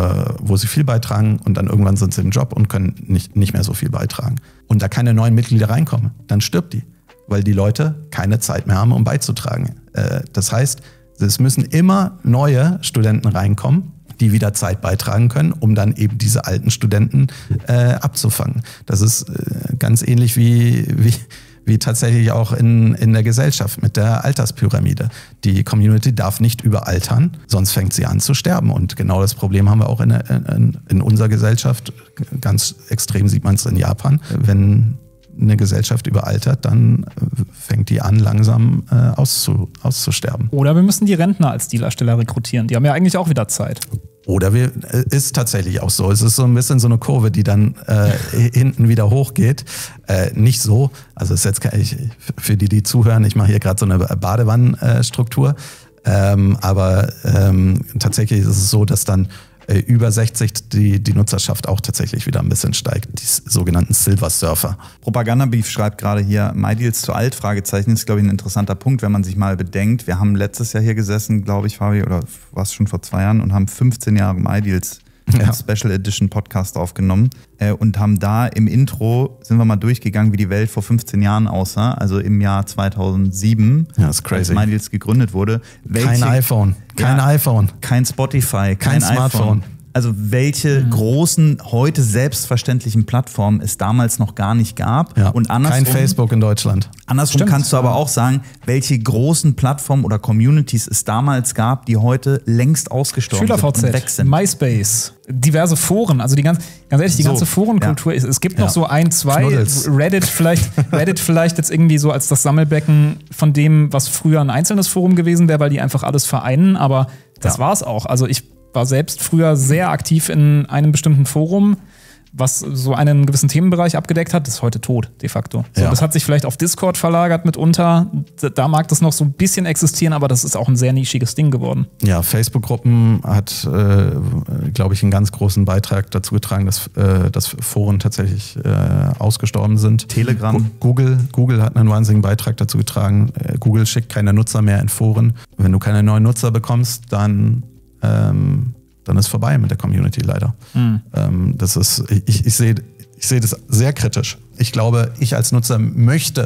wo sie viel beitragen und dann irgendwann sind sie im Job und können nicht, nicht mehr so viel beitragen. Und da keine neuen Mitglieder reinkommen, dann stirbt die, weil die Leute keine Zeit mehr haben, um beizutragen. Das heißt, es müssen immer neue Studenten reinkommen, die wieder Zeit beitragen können, um dann eben diese alten Studenten äh, abzufangen. Das ist äh, ganz ähnlich wie, wie, wie tatsächlich auch in, in der Gesellschaft mit der Alterspyramide. Die Community darf nicht überaltern, sonst fängt sie an zu sterben. Und genau das Problem haben wir auch in, in, in unserer Gesellschaft. Ganz extrem sieht man es in Japan. Wenn eine Gesellschaft überaltert, dann fängt die an, langsam äh, auszu, auszusterben. Oder wir müssen die Rentner als Dealersteller rekrutieren. Die haben ja eigentlich auch wieder Zeit. Oder wir, ist tatsächlich auch so. Es ist so ein bisschen so eine Kurve, die dann äh, hinten wieder hochgeht. Äh, nicht so, also ist jetzt ich, für die, die zuhören, ich mache hier gerade so eine Badewannenstruktur. Ähm, aber ähm, tatsächlich ist es so, dass dann äh, über sechzig die, die Nutzerschaft auch tatsächlich wieder ein bisschen steigt. Die sogenannten Silver Surfer. Propagandabeef schreibt gerade hier, MyDeals zu alt, Fragezeichen, ist glaube ich ein interessanter Punkt, wenn man sich mal bedenkt. Wir haben letztes Jahr hier gesessen, glaube ich, Fabi, oder war es schon vor zwei Jahren und haben fünfzehn Jahre MyDeals ja. Special Edition Podcast aufgenommen äh, und haben da im Intro, sind wir mal durchgegangen, wie die Welt vor fünfzehn Jahren aussah, also im Jahr zweitausendsieben, ja, ist crazy. als MyDeals gegründet wurde. Welche, kein iPhone, kein ja, iPhone. Kein Spotify, kein, kein Smartphone. iPhone. Also welche mhm. großen, heute selbstverständlichen Plattformen es damals noch gar nicht gab. Ja, und andersrum, kein Facebook in Deutschland. Andersrum Stimmt. kannst du aber auch sagen, welche großen Plattformen oder Communities es damals gab, die heute längst ausgestorben sind und weg sind. MySpace, diverse Foren, also die ganz, ganz ehrlich, die so, ganze Forenkultur ja. ist, es gibt noch ja. so ein, zwei, Knuddels. Reddit vielleicht, Reddit vielleicht jetzt irgendwie so als das Sammelbecken von dem, was früher ein einzelnes Forum gewesen wäre, weil die einfach alles vereinen, aber das ja. war's auch. Also ich war selbst früher sehr aktiv in einem bestimmten Forum, was so einen gewissen Themenbereich abgedeckt hat. Das ist heute tot, de facto. So, ja. Das hat sich vielleicht auf Discord verlagert mitunter. Da mag das noch so ein bisschen existieren, aber das ist auch ein sehr nischiges Ding geworden. Ja, Facebook-Gruppen hat, äh, glaube ich, einen ganz großen Beitrag dazu getragen, dass, äh, dass Foren tatsächlich äh, ausgestorben sind. Telegram. Google, Google hat einen wahnsinnigen Beitrag dazu getragen. Äh, Google schickt keine Nutzer mehr in Foren. Wenn du keine neuen Nutzer bekommst, dann Ähm, dann ist vorbei mit der Community leider. Mhm. Ähm, das ist, ich, ich sehe ich sehe das sehr kritisch. Ich glaube, ich als Nutzer möchte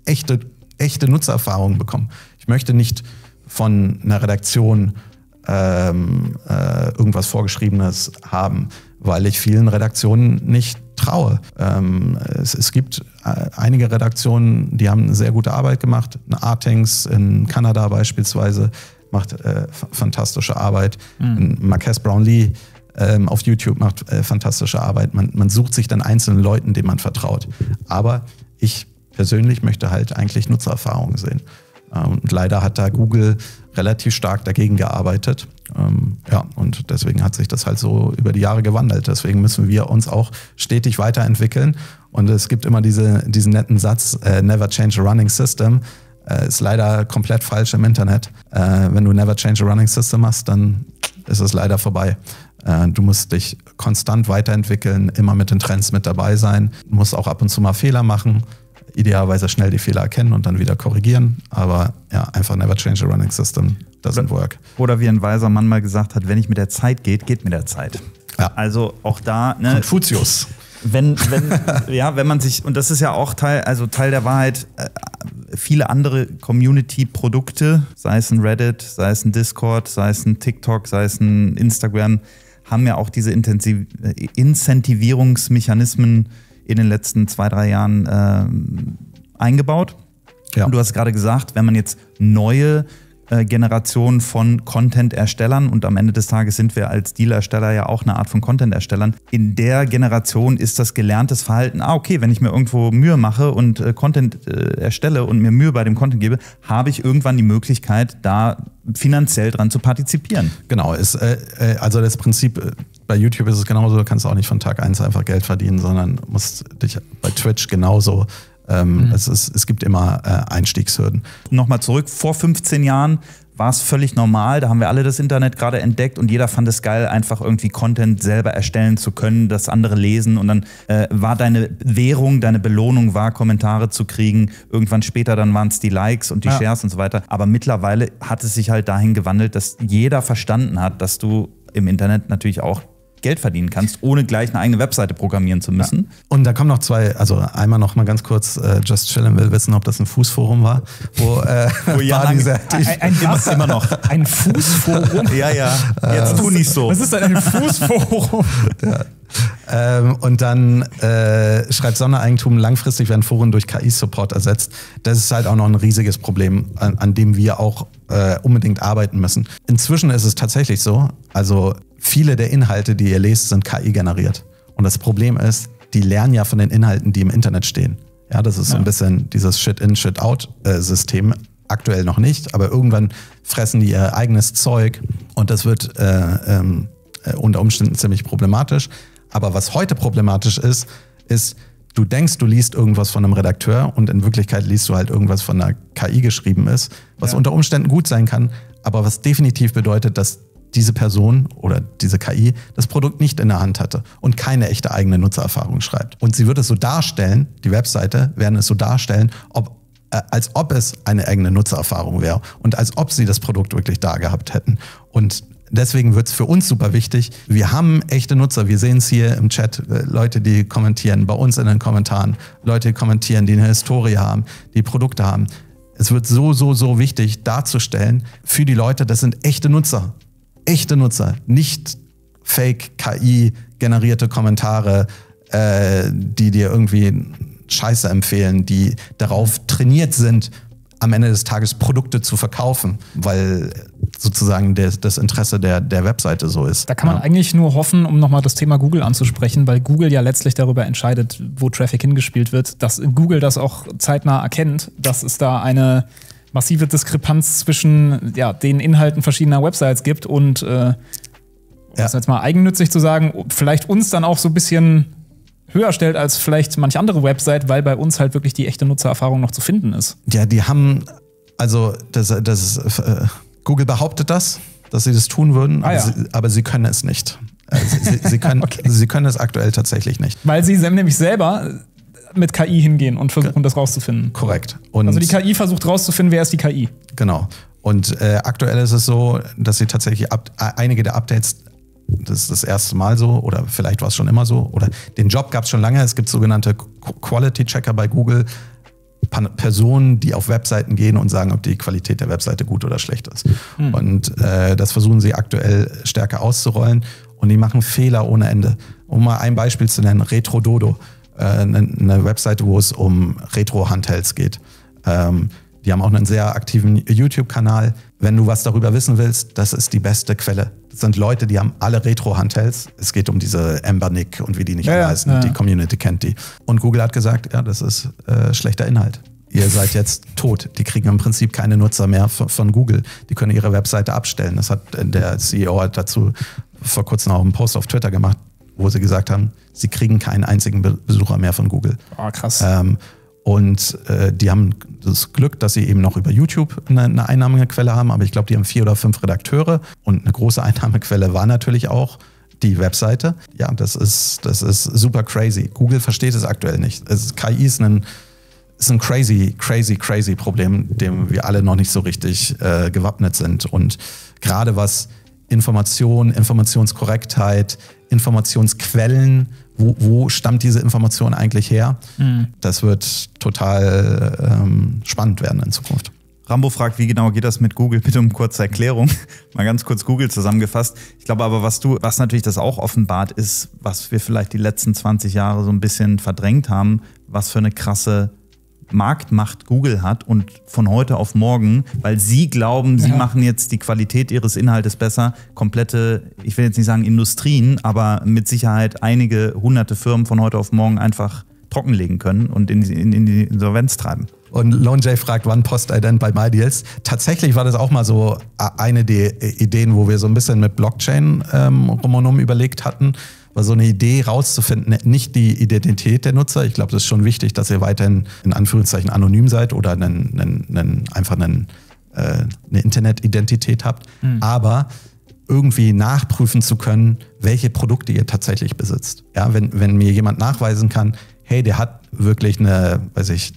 echte, echte Nutzererfahrungen bekommen. Ich möchte nicht von einer Redaktion ähm, äh, irgendwas Vorgeschriebenes haben, weil ich vielen Redaktionen nicht traue. Ähm, es, es gibt äh, einige Redaktionen, die haben eine sehr gute Arbeit gemacht. Eine Artings in Kanada beispielsweise macht äh, f- fantastische Arbeit. Mhm. Marques Brownlee ähm, auf YouTube macht äh, fantastische Arbeit. Man, man sucht sich dann einzelnen Leuten, denen man vertraut. Aber ich persönlich möchte halt eigentlich Nutzererfahrungen sehen. Und leider hat da Google relativ stark dagegen gearbeitet. Ähm, ja, und deswegen hat sich das halt so über die Jahre gewandelt. Deswegen müssen wir uns auch stetig weiterentwickeln. Und es gibt immer diese, diesen netten Satz, äh, never change a running system. Äh, ist leider komplett falsch im Internet. Äh, wenn du never change a running system machst, dann ist es leider vorbei. Äh, du musst dich konstant weiterentwickeln, immer mit den Trends mit dabei sein. Du musst auch ab und zu mal Fehler machen. Idealerweise schnell die Fehler erkennen und dann wieder korrigieren. Aber ja, einfach never change a running system. Doesn't work. Oder wie ein weiser Mann mal gesagt hat, wenn ich mit der Zeit geht, geht mit der Zeit. Ja. Also auch da, ne, Konfuzius. Wenn, wenn, ja, wenn man sich, und das ist ja auch Teil, also Teil der Wahrheit, äh, viele andere Community-Produkte, sei es ein Reddit, sei es ein Discord, sei es ein TikTok, sei es ein Instagram, haben ja auch diese Intensiv- Incentivierungsmechanismen in den letzten zwei, drei Jahren äh, eingebaut. Ja. Und du hast gerade gesagt, wenn man jetzt neue äh, Generationen von Content-Erstellern, und am Ende des Tages sind wir als Deal-Ersteller ja auch eine Art von Content-Erstellern, in der Generation ist das gelerntes Verhalten, ah okay, wenn ich mir irgendwo Mühe mache und äh, Content äh, erstelle und mir Mühe bei dem Content gebe, habe ich irgendwann die Möglichkeit, da finanziell dran zu partizipieren. Genau, ist, äh, also das Prinzip, äh, bei YouTube ist es genauso, du kannst auch nicht von Tag eins einfach Geld verdienen, sondern musst dich bei Twitch genauso, ähm, mhm. es, ist, es gibt immer äh, Einstiegshürden. Nochmal zurück, vor fünfzehn Jahren war es völlig normal, da haben wir alle das Internet gerade entdeckt und jeder fand es geil, einfach irgendwie Content selber erstellen zu können, das andere lesen und dann äh, war deine Währung, deine Belohnung war, Kommentare zu kriegen. Irgendwann später dann waren es die Likes und die ja. Shares und so weiter. Aber mittlerweile hat es sich halt dahin gewandelt, dass jeder verstanden hat, dass du im Internet natürlich auch Geld verdienen kannst, ohne gleich eine eigene Webseite programmieren zu müssen. Ja. Und da kommen noch zwei, also einmal noch mal ganz kurz, äh, Just Chillin will wissen, ob das ein Fußforum war, wo, äh, wo ja war diese, ein, ein, immer, immer noch. Ein Fußforum? Ja, ja, jetzt tu nicht so. Was ist denn ein Fußforum? Ja. Ähm, und dann äh, schreibt Sondereigentum, langfristig werden Foren durch K I-Support ersetzt. Das ist halt auch noch ein riesiges Problem, an, an dem wir auch äh, unbedingt arbeiten müssen. Inzwischen ist es tatsächlich so, also viele der Inhalte, die ihr lest, sind K I generiert. Und das Problem ist, die lernen ja von den Inhalten, die im Internet stehen. Ja, das ist so ein bisschen dieses Shit-in, Shit-out-System. Aktuell noch nicht, aber irgendwann fressen die ihr eigenes Zeug und das wird äh, ähm, unter Umständen ziemlich problematisch. Aber was heute problematisch ist, ist, du denkst, du liest irgendwas von einem Redakteur und in Wirklichkeit liest du halt irgendwas von einer K I geschrieben ist, was ja. unter Umständen gut sein kann, aber was definitiv bedeutet, dass diese Person oder diese K I das Produkt nicht in der Hand hatte und keine echte eigene Nutzererfahrung schreibt. Und sie wird es so darstellen, die Webseite werden es so darstellen, ob, äh, als ob es eine eigene Nutzererfahrung wäre und als ob sie das Produkt wirklich da gehabt hätten. Und deswegen wird es für uns super wichtig. Wir haben echte Nutzer. Wir sehen es hier im Chat. Leute, die kommentieren, bei uns in den Kommentaren. Leute, die kommentieren, die eine Historie haben, die Produkte haben. Es wird so, so, so wichtig darzustellen für die Leute, das sind echte Nutzer. Echte Nutzer. Nicht Fake-K I-generierte Kommentare, äh, die dir irgendwie Scheiße empfehlen, die darauf trainiert sind, am Ende des Tages Produkte zu verkaufen, weil sozusagen der, das Interesse der, der Webseite so ist. Da kann man ja. eigentlich nur hoffen, um nochmal das Thema Google anzusprechen, weil Google ja letztlich darüber entscheidet, wo Traffic hingespielt wird, dass Google das auch zeitnah erkennt, dass es da eine massive Diskrepanz zwischen ja, den Inhalten verschiedener Websites gibt und äh, um ja. das jetzt mal eigennützig zu sagen, vielleicht uns dann auch so ein bisschen höher stellt als vielleicht manche andere Website, weil bei uns halt wirklich die echte Nutzererfahrung noch zu finden ist. Ja, die haben, also das, das, äh, Google behauptet das, dass sie das tun würden, ah, aber, ja. sie, aber sie können es nicht. Sie, sie, sie, können, okay. sie können es aktuell tatsächlich nicht. Weil sie nämlich selber mit K I hingehen und versuchen, das rauszufinden. Korrekt. Und also die K I versucht rauszufinden, wer ist die K I. Genau. Und äh, aktuell ist es so, dass sie tatsächlich ab, einige der Updates, das ist das erste Mal so, oder vielleicht war es schon immer so, oder den Job gab es schon lange. Es gibt sogenannte Quality Checker bei Google. Personen, die auf Webseiten gehen und sagen, ob die Qualität der Webseite gut oder schlecht ist. Mhm. Und äh, das versuchen sie aktuell stärker auszurollen und die machen Fehler ohne Ende. Um mal ein Beispiel zu nennen, RetroDodo, äh, eine, eine Webseite, wo es um Retro-Handhelds geht. Ähm, die haben auch einen sehr aktiven YouTube-Kanal. Wenn du was darüber wissen willst, das ist die beste Quelle. Das sind Leute, die haben alle Retro-Handhelds. Es geht um diese Embernick und wie die nicht ja, mehr heißen. Ja. Die Community kennt die. Und Google hat gesagt, ja, das ist äh, schlechter Inhalt. Ihr seid jetzt tot. Die kriegen im Prinzip keine Nutzer mehr von, von Google. Die können ihre Webseite abstellen. Das hat der C E O hat dazu vor kurzem auch einen Post auf Twitter gemacht, wo sie gesagt haben, sie kriegen keinen einzigen Besucher mehr von Google. Oh, krass. Ähm, Und äh, die haben das Glück, dass sie eben noch über YouTube eine, eine Einnahmequelle haben. Aber ich glaube, die haben vier oder fünf Redakteure. Und eine große Einnahmequelle war natürlich auch die Webseite. Ja, das ist, das ist super crazy. Google versteht es aktuell nicht. Es ist, K I ist ein, ist ein crazy, crazy, crazy Problem, dem wir alle noch nicht so richtig äh, gewappnet sind. Und gerade was Information, Informationskorrektheit, Informationsquellen, Wo, wo stammt diese Information eigentlich her? Mhm. Das wird total ähm, spannend werden in Zukunft. Rambo fragt, wie genau geht das mit Google? Bitte um kurze Erklärung. Mal ganz kurz Google zusammengefasst. Ich glaube aber, was du, was natürlich das auch offenbart ist, was wir vielleicht die letzten zwanzig Jahre so ein bisschen verdrängt haben, was für eine krasse Marktmacht Google hat und von heute auf morgen, weil sie glauben, sie ja. machen jetzt die Qualität ihres Inhaltes besser, komplette, ich will jetzt nicht sagen Industrien, aber mit Sicherheit einige hunderte Firmen von heute auf morgen einfach trockenlegen können und in, in, in die Insolvenz treiben. Und Lone J fragt, wann Post-Ident bei MyDeals? Tatsächlich war das auch mal so eine der Ideen, wo wir so ein bisschen mit Blockchain ähm, rum und um überlegt hatten, war so eine Idee rauszufinden, nicht die Identität der Nutzer. Ich glaube, das ist schon wichtig, dass ihr weiterhin in Anführungszeichen anonym seid oder einen, einen, einen, einfach einen, äh, eine Internetidentität habt. Mhm. Aber irgendwie nachprüfen zu können, welche Produkte ihr tatsächlich besitzt. Ja, wenn, wenn mir jemand nachweisen kann, hey, der hat wirklich eine, weiß ich,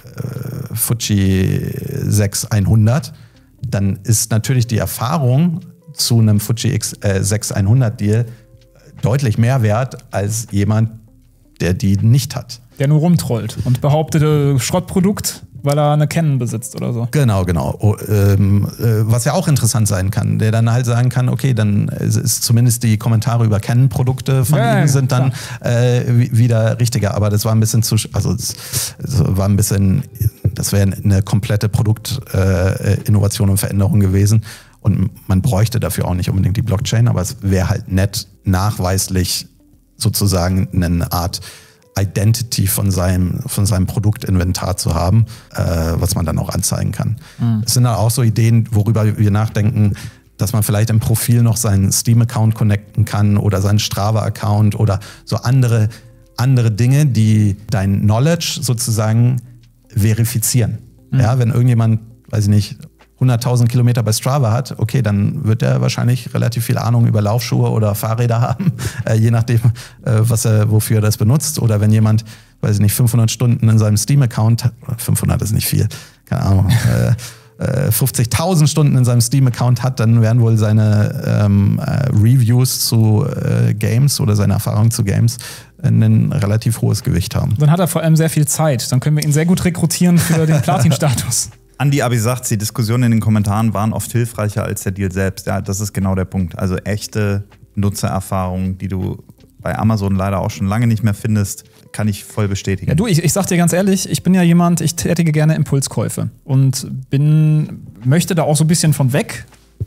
äh, Fuji sechs hundert, dann ist natürlich die Erfahrung zu einem Fuji sechs hundert Deal deutlich mehr wert als jemand, der die nicht hat. Der nur rumtrollt und behauptet, äh, Schrottprodukt, weil er eine Canon besitzt oder so. Genau, genau. Oh, ähm, äh, was ja auch interessant sein kann, der dann halt sagen kann, okay, dann ist zumindest die Kommentare über Canon-Produkte von ja, ihm ja, sind dann äh, wieder richtiger. Aber das war ein bisschen zu, also es, es war ein bisschen, das wäre eine komplette Produktinnovation äh, und Veränderung gewesen. Und man bräuchte dafür auch nicht unbedingt die Blockchain, aber es wäre halt nett, nachweislich sozusagen eine Art Identity von seinem, von seinem Produktinventar zu haben, äh, was man dann auch anzeigen kann. Mhm. Es sind dann auch so Ideen, worüber wir nachdenken, dass man vielleicht im Profil noch seinen Steam-Account connecten kann oder seinen Strava-Account oder so andere, andere Dinge, die dein Knowledge sozusagen verifizieren. Mhm. Ja, wenn irgendjemand, weiß ich nicht, hunderttausend Kilometer bei Strava hat, okay, dann wird er wahrscheinlich relativ viel Ahnung über Laufschuhe oder Fahrräder haben, äh, je nachdem, äh, was er, wofür er das benutzt. Oder wenn jemand, weiß ich nicht, fünfhundert Stunden in seinem Steam-Account, fünfhundert ist nicht viel, keine Ahnung, äh, äh, fünfzigtausend Stunden in seinem Steam-Account hat, dann werden wohl seine ähm, äh, Reviews zu äh, Games oder seine Erfahrungen zu Games ein relativ hohes Gewicht haben. Dann hat er vor allem sehr viel Zeit. Dann können wir ihn sehr gut rekrutieren für den Platin-Status. Andi Abi sagt, die Diskussionen in den Kommentaren waren oft hilfreicher als der Deal selbst. Ja, das ist genau der Punkt. Also echte Nutzererfahrungen, die du bei Amazon leider auch schon lange nicht mehr findest, kann ich voll bestätigen. Ja, du, ich, ich sag dir ganz ehrlich, ich bin ja jemand, ich tätige gerne Impulskäufe und bin, möchte da auch so ein bisschen von weg.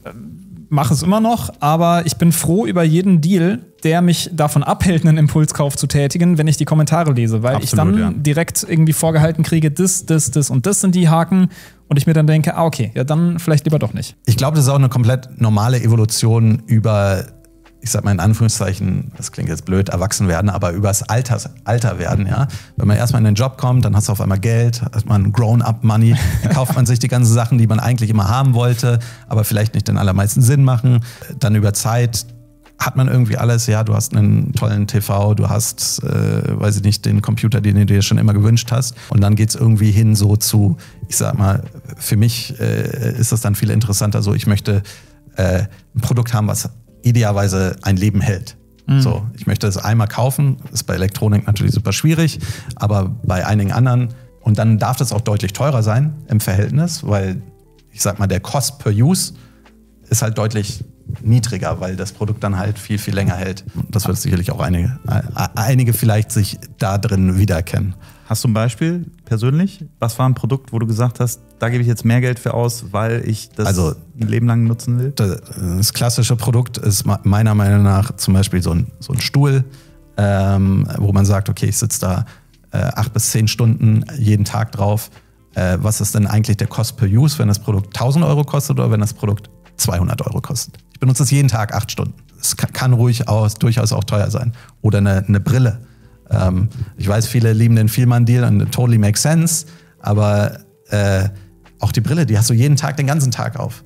Mache es immer noch, aber ich bin froh über jeden Deal, der mich davon abhält, einen Impulskauf zu tätigen, wenn ich die Kommentare lese, weil Absolut, ich dann ja. direkt irgendwie vorgehalten kriege, das, das, das und das sind die Haken und ich mir dann denke, ah okay, ja dann vielleicht lieber doch nicht. Ich glaube, das ist auch eine komplett normale Evolution über, ich sag mal in Anführungszeichen, das klingt jetzt blöd, erwachsen werden, aber übers Alter, Alter werden, ja. Wenn man erstmal in den Job kommt, dann hast du auf einmal Geld, hat man Grown-up-Money, dann kauft man sich die ganzen Sachen, die man eigentlich immer haben wollte, aber vielleicht nicht den allermeisten Sinn machen. Dann über Zeit hat man irgendwie alles, ja, du hast einen tollen T V, du hast, äh, weiß ich nicht, den Computer, den du dir schon immer gewünscht hast. Und dann geht's irgendwie hin so zu, ich sag mal, für mich äh, ist das dann viel interessanter so, ich möchte äh, ein Produkt haben, was idealerweise ein Leben hält. Mhm. So, ich möchte es einmal kaufen, ist bei Elektronik natürlich super schwierig, aber bei einigen anderen, Und dann darf das auch deutlich teurer sein im Verhältnis, weil ich sag mal, der Cost per Use ist halt deutlich niedriger, weil das Produkt dann halt viel, viel länger hält. Das wird sicherlich auch einige, einige vielleicht sich da drin wiedererkennen. Hast du ein Beispiel persönlich? Was war ein Produkt, wo du gesagt hast, da gebe ich jetzt mehr Geld für aus, weil ich das also, ein Leben lang nutzen will? Das klassische Produkt ist meiner Meinung nach zum Beispiel so ein, so ein Stuhl, ähm, wo man sagt, okay, ich sitze da äh, acht bis zehn Stunden jeden Tag drauf. Äh, was ist denn eigentlich der Cost per Use, wenn das Produkt tausend Euro kostet oder wenn das Produkt zweihundert Euro kostet? Ich benutze es jeden Tag acht Stunden. Es kann, kann ruhig aus, durchaus auch teuer sein. Oder eine, eine Brille. Ähm, ich weiß, viele lieben den Vielmann-Deal und totally makes sense, aber äh, auch die Brille, die hast du jeden Tag, den ganzen Tag auf.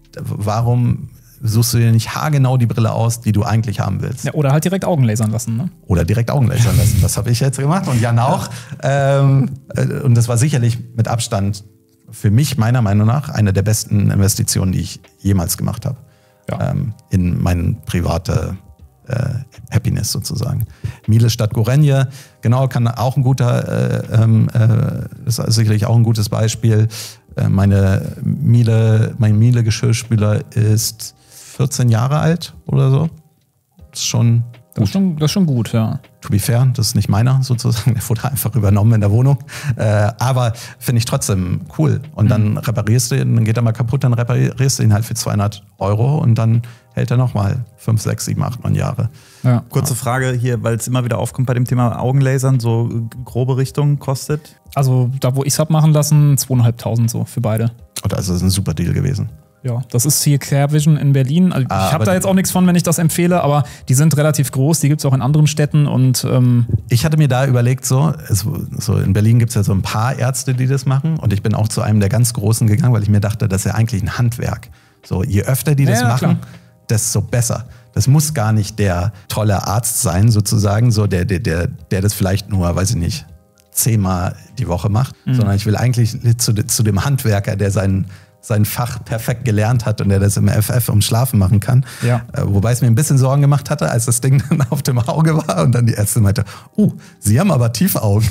Warum suchst du dir nicht haargenau die Brille aus, die du eigentlich haben willst? Ja, oder halt direkt Augenlasern lassen, ne? Oder direkt Augenlasern lassen. Das habe ich jetzt gemacht und Jan auch. Ähm, und das war sicherlich mit Abstand für mich, meiner Meinung nach, eine der besten Investitionen, die ich jemals gemacht habe. Ja. Ähm, in meine private äh, Happiness sozusagen. Miele statt Gorenje, genau, kann auch ein guter, äh, äh, ist sicherlich auch ein gutes Beispiel. Äh, meine Miele, mein Miele-Geschirrspüler ist vierzehn Jahre alt oder so. Das ist schon Das ist schon, das ist schon gut, ja. To be fair, das ist nicht meiner sozusagen, der wurde einfach übernommen in der Wohnung. Äh, aber finde ich trotzdem cool. Und dann reparierst du ihn, dann geht er mal kaputt, dann reparierst du ihn halt für zweihundert Euro und dann hält er nochmal fünf, sechs, sieben, acht, neun Jahre. Ja. Kurze Frage hier, weil es immer wieder aufkommt bei dem Thema Augenlasern, so grobe Richtung kostet? Also da, wo ich es habe machen lassen, zweieinhalbtausend so für beide. Und also das ist ein super Deal gewesen. Ja, das ist hier CareVision in Berlin. Also Ah, ich habe aber da jetzt auch nichts von, wenn ich das empfehle, aber die sind relativ groß, die gibt es auch in anderen Städten und ähm, Ich hatte mir da überlegt, so, es, so in Berlin gibt es ja so ein paar Ärzte, die das machen. Und ich bin auch zu einem der ganz Großen gegangen, weil ich mir dachte, das ist ja eigentlich ein Handwerk. So, je öfter die das Ja, ja, machen, klar. desto besser. Das muss gar nicht der tolle Arzt sein, sozusagen, so der, der, der, der das vielleicht nur, weiß ich nicht, zehnmal die Woche macht, Mhm. sondern ich will eigentlich zu, zu dem Handwerker, der seinen sein Fach perfekt gelernt hat und der das im F F um Schlafen machen kann. Ja. Äh, wobei es mir ein bisschen Sorgen gemacht hatte, als das Ding dann auf dem Auge war und dann die Ärztin meinte, uh, Sie haben aber Tiefaugen.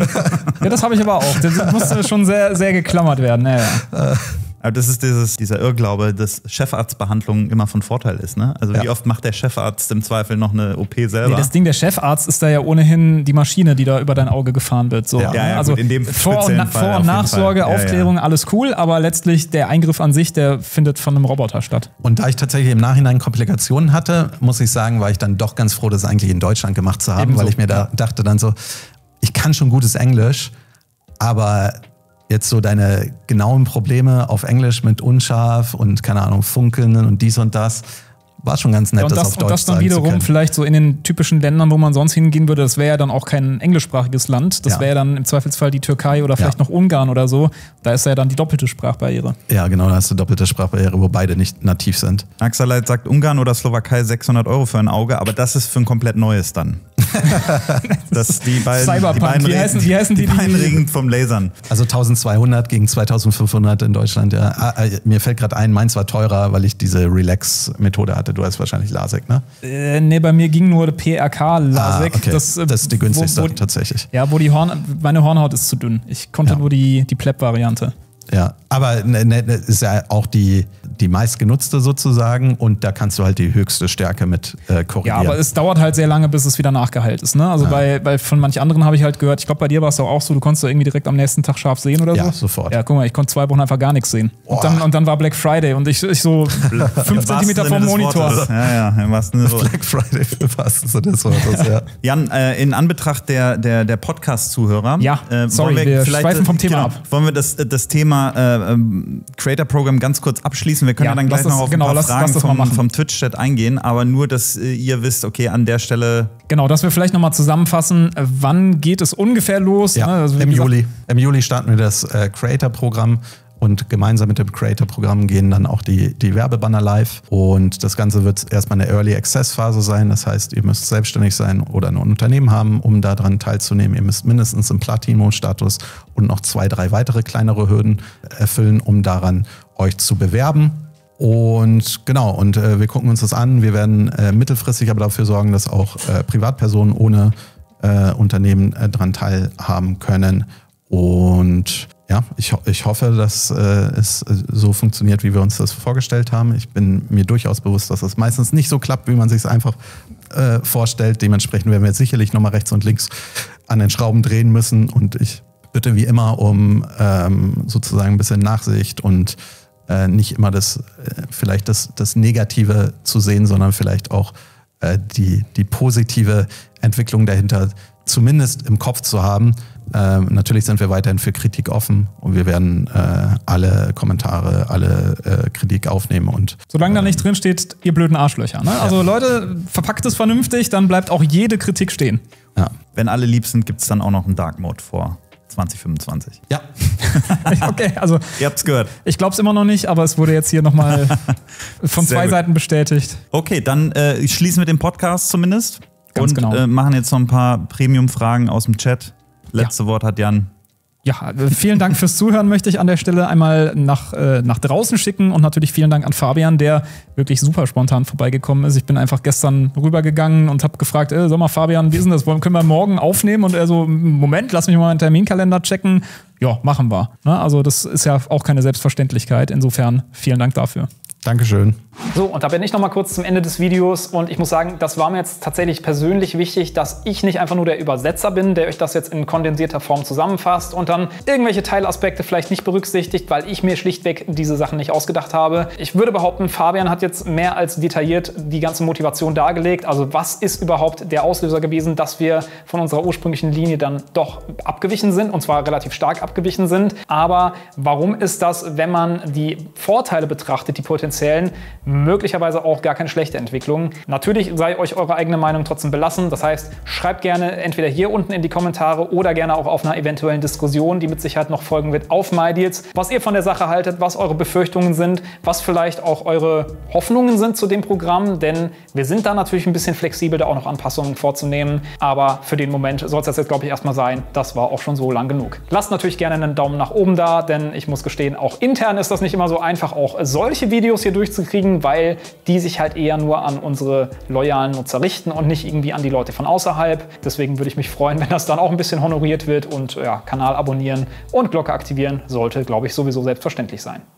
ja, das habe ich aber auch. Das musste schon sehr, sehr geklammert werden. Ja, ja. Aber das ist dieses, dieser Irrglaube, dass Chefarztbehandlung immer von Vorteil ist, ne? Also Ja. wie oft macht der Chefarzt im Zweifel noch eine O P selber? Nee, das Ding, der Chefarzt ist da ja ohnehin die Maschine, die da über dein Auge gefahren wird. So, Ja. Ja, ja, also gut, in dem Vor- und, speziellen Na- Fall Vor auf und jeden Nachsorge, Fall. Ja, Aufklärung, ja. alles cool, aber letztlich der Eingriff an sich, der findet von einem Roboter statt. Und da ich tatsächlich im Nachhinein Komplikationen hatte, muss ich sagen, war ich dann doch ganz froh, das eigentlich in Deutschland gemacht zu haben, Ebenso. weil ich mir da dachte dann so, ich kann schon gutes Englisch, aber jetzt so deine genauen Probleme auf Englisch mit unscharf und keine Ahnung, funkeln und dies und das, war schon ganz nett, Ja, und das, das, auf und Deutsch das dann sagen zu wiederum können. vielleicht so in den typischen Ländern, wo man sonst hingehen würde, das wäre ja dann auch kein englischsprachiges Land. Das Ja. wäre ja dann im Zweifelsfall die Türkei oder vielleicht Ja. noch Ungarn oder so. Da ist ja dann die doppelte Sprachbarriere. Ja, genau, da hast du doppelte Sprachbarriere, wo beide nicht nativ sind. Axeleit sagt Ungarn oder Slowakei sechshundert Euro für ein Auge, aber das ist für ein komplett neues dann. das die beiden, Cyberpunk, die beiden wie reden- heißen- wie heißen die, die beiden die- reden vom Lasern. Also eintausendzweihundert gegen zweitausendfünfhundert in Deutschland, ja. Ah, äh, mir fällt gerade ein, meins war teurer, weil ich diese Relax-Methode hatte. Du hast wahrscheinlich LASIK, ne? Äh, nee, bei mir ging nur P R K-LASIK. Ah, okay. Das, äh, ist die günstigste wo, wo, tatsächlich. Ja, wo die Horn, meine Hornhaut ist zu dünn. Ich konnte Ja. nur die, die Pleb-Variante. Ja, aber ne, ne, ne, ist ja auch die, die meistgenutzte sozusagen und da kannst du halt die höchste Stärke mit äh, Ja, korrigieren. aber es dauert halt sehr lange, bis es wieder nachgeheilt ist. Ne? Also bei, bei von manch anderen habe ich halt gehört, ich glaube, bei dir war es doch auch so, du konntest doch irgendwie direkt am nächsten Tag scharf sehen oder so. Ja, sofort. Ja, guck mal, ich konnte zwei Wochen einfach gar nichts sehen. Boah. Und dann, und dann war Black Friday und ich, ich so fünf Zentimeter vom Monitor. Ja, ja, im wahrsten Sinne des Wortes. Black Friday für was ist das Wortes, ja. Jan, äh, in Anbetracht der, der, der Podcast-Zuhörer. Ja, äh, sorry, wollen wir vielleicht, schweifen vom Thema genau, ab. Wollen wir das, das Thema äh, ähm, Creator Program ganz kurz abschließen? Wir können ja, Ja, dann gleich lass noch das- auf genau, ein paar lass- Fragen lass das mal vom, machen. vom Twitch-Chat eingehen, aber nur, dass äh, ihr wisst, okay, an der Stelle. Genau, dass wir vielleicht nochmal zusammenfassen, äh, wann geht es ungefähr los? Ja, Ne? Also, wie im gesagt, Juli. Im Juli starten wir das äh, Creator-Programm und gemeinsam mit dem Creator-Programm gehen dann auch die, die Werbebanner live. Und das Ganze wird erstmal eine Early-Access-Phase sein. Das heißt, ihr müsst selbstständig sein oder ein Unternehmen haben, um daran teilzunehmen. Ihr müsst mindestens einen Platinum-Status und noch zwei, drei weitere kleinere Hürden erfüllen, um daran euch zu bewerben. Und genau, und äh, wir gucken uns das an. Wir werden äh, mittelfristig aber dafür sorgen, dass auch äh, Privatpersonen ohne äh, Unternehmen äh, dran teilhaben können. Und ja, ich, ich hoffe, dass äh, es so funktioniert, wie wir uns das vorgestellt haben. Ich bin mir durchaus bewusst, dass es meistens nicht so klappt, wie man sich es einfach äh, vorstellt. Dementsprechend werden wir sicherlich nochmal rechts und links an den Schrauben drehen müssen. Und ich bitte wie immer um ähm, sozusagen ein bisschen Nachsicht und äh, nicht immer das, äh, vielleicht das, das Negative zu sehen, sondern vielleicht auch äh, die, die positive Entwicklung dahinter zumindest im Kopf zu haben. Ähm, natürlich sind wir weiterhin für Kritik offen und wir werden äh, alle Kommentare, alle äh, Kritik aufnehmen. Und solange da nicht drin steht, ihr blöden Arschlöcher. Ne? Also Leute, verpackt es vernünftig, dann bleibt auch jede Kritik stehen. Ja. Wenn alle lieb sind, gibt es dann auch noch einen Dark Mode vor zwanzig fünfundzwanzig. Ja. Okay, also ihr habt's gehört. Ich glaube es immer noch nicht, aber es wurde jetzt hier nochmal von Sehr zwei gut. Seiten bestätigt. Okay, dann äh, schließen wir den Podcast zumindest. Ganz und genau. äh, machen jetzt noch ein paar Premium-Fragen aus dem Chat. Letzte ja. Wort hat Jan. Ja, vielen Dank fürs Zuhören, möchte ich an der Stelle einmal nach, äh, nach draußen schicken und natürlich vielen Dank an Fabian, der wirklich super spontan vorbeigekommen ist. Ich bin einfach gestern rübergegangen und habe gefragt, äh, sag mal Fabian, wie ist denn das? Können wir morgen aufnehmen? Und er so, Moment, lass mich mal meinen Terminkalender checken. Ja, machen wir. Ne? Also das ist ja auch keine Selbstverständlichkeit. Insofern vielen Dank dafür. Dankeschön. So, und da bin ich noch mal kurz zum Ende des Videos und ich muss sagen, das war mir jetzt tatsächlich persönlich wichtig, dass ich nicht einfach nur der Übersetzer bin, der euch das jetzt in kondensierter Form zusammenfasst und dann irgendwelche Teilaspekte vielleicht nicht berücksichtigt, weil ich mir schlichtweg diese Sachen nicht ausgedacht habe. Ich würde behaupten, Fabian hat jetzt mehr als detailliert die ganze Motivation dargelegt. Also was ist überhaupt der Auslöser gewesen, dass wir von unserer ursprünglichen Linie dann doch abgewichen sind und zwar relativ stark abgewichen sind. Aber warum ist das, wenn man die Vorteile betrachtet, die potenziellen, möglicherweise auch gar keine schlechte Entwicklung. Natürlich sei euch eure eigene Meinung trotzdem belassen. Das heißt, schreibt gerne entweder hier unten in die Kommentare oder gerne auch auf einer eventuellen Diskussion, die mit Sicherheit noch folgen wird, auf MyDeals, was ihr von der Sache haltet, was eure Befürchtungen sind, was vielleicht auch eure Hoffnungen sind zu dem Programm, denn wir sind da natürlich ein bisschen flexibel, da auch noch Anpassungen vorzunehmen. Aber für den Moment soll es das jetzt, glaube ich, erstmal sein. Das war auch schon so lang genug. Lasst natürlich gerne einen Daumen nach oben da, denn ich muss gestehen, auch intern ist das nicht immer so einfach, auch solche Videos hier durchzukriegen, weil die sich halt eher nur an unsere loyalen Nutzer richten und nicht irgendwie an die Leute von außerhalb. Deswegen würde ich mich freuen, wenn das dann auch ein bisschen honoriert wird und ja, Kanal abonnieren und Glocke aktivieren sollte, glaube ich, sowieso selbstverständlich sein.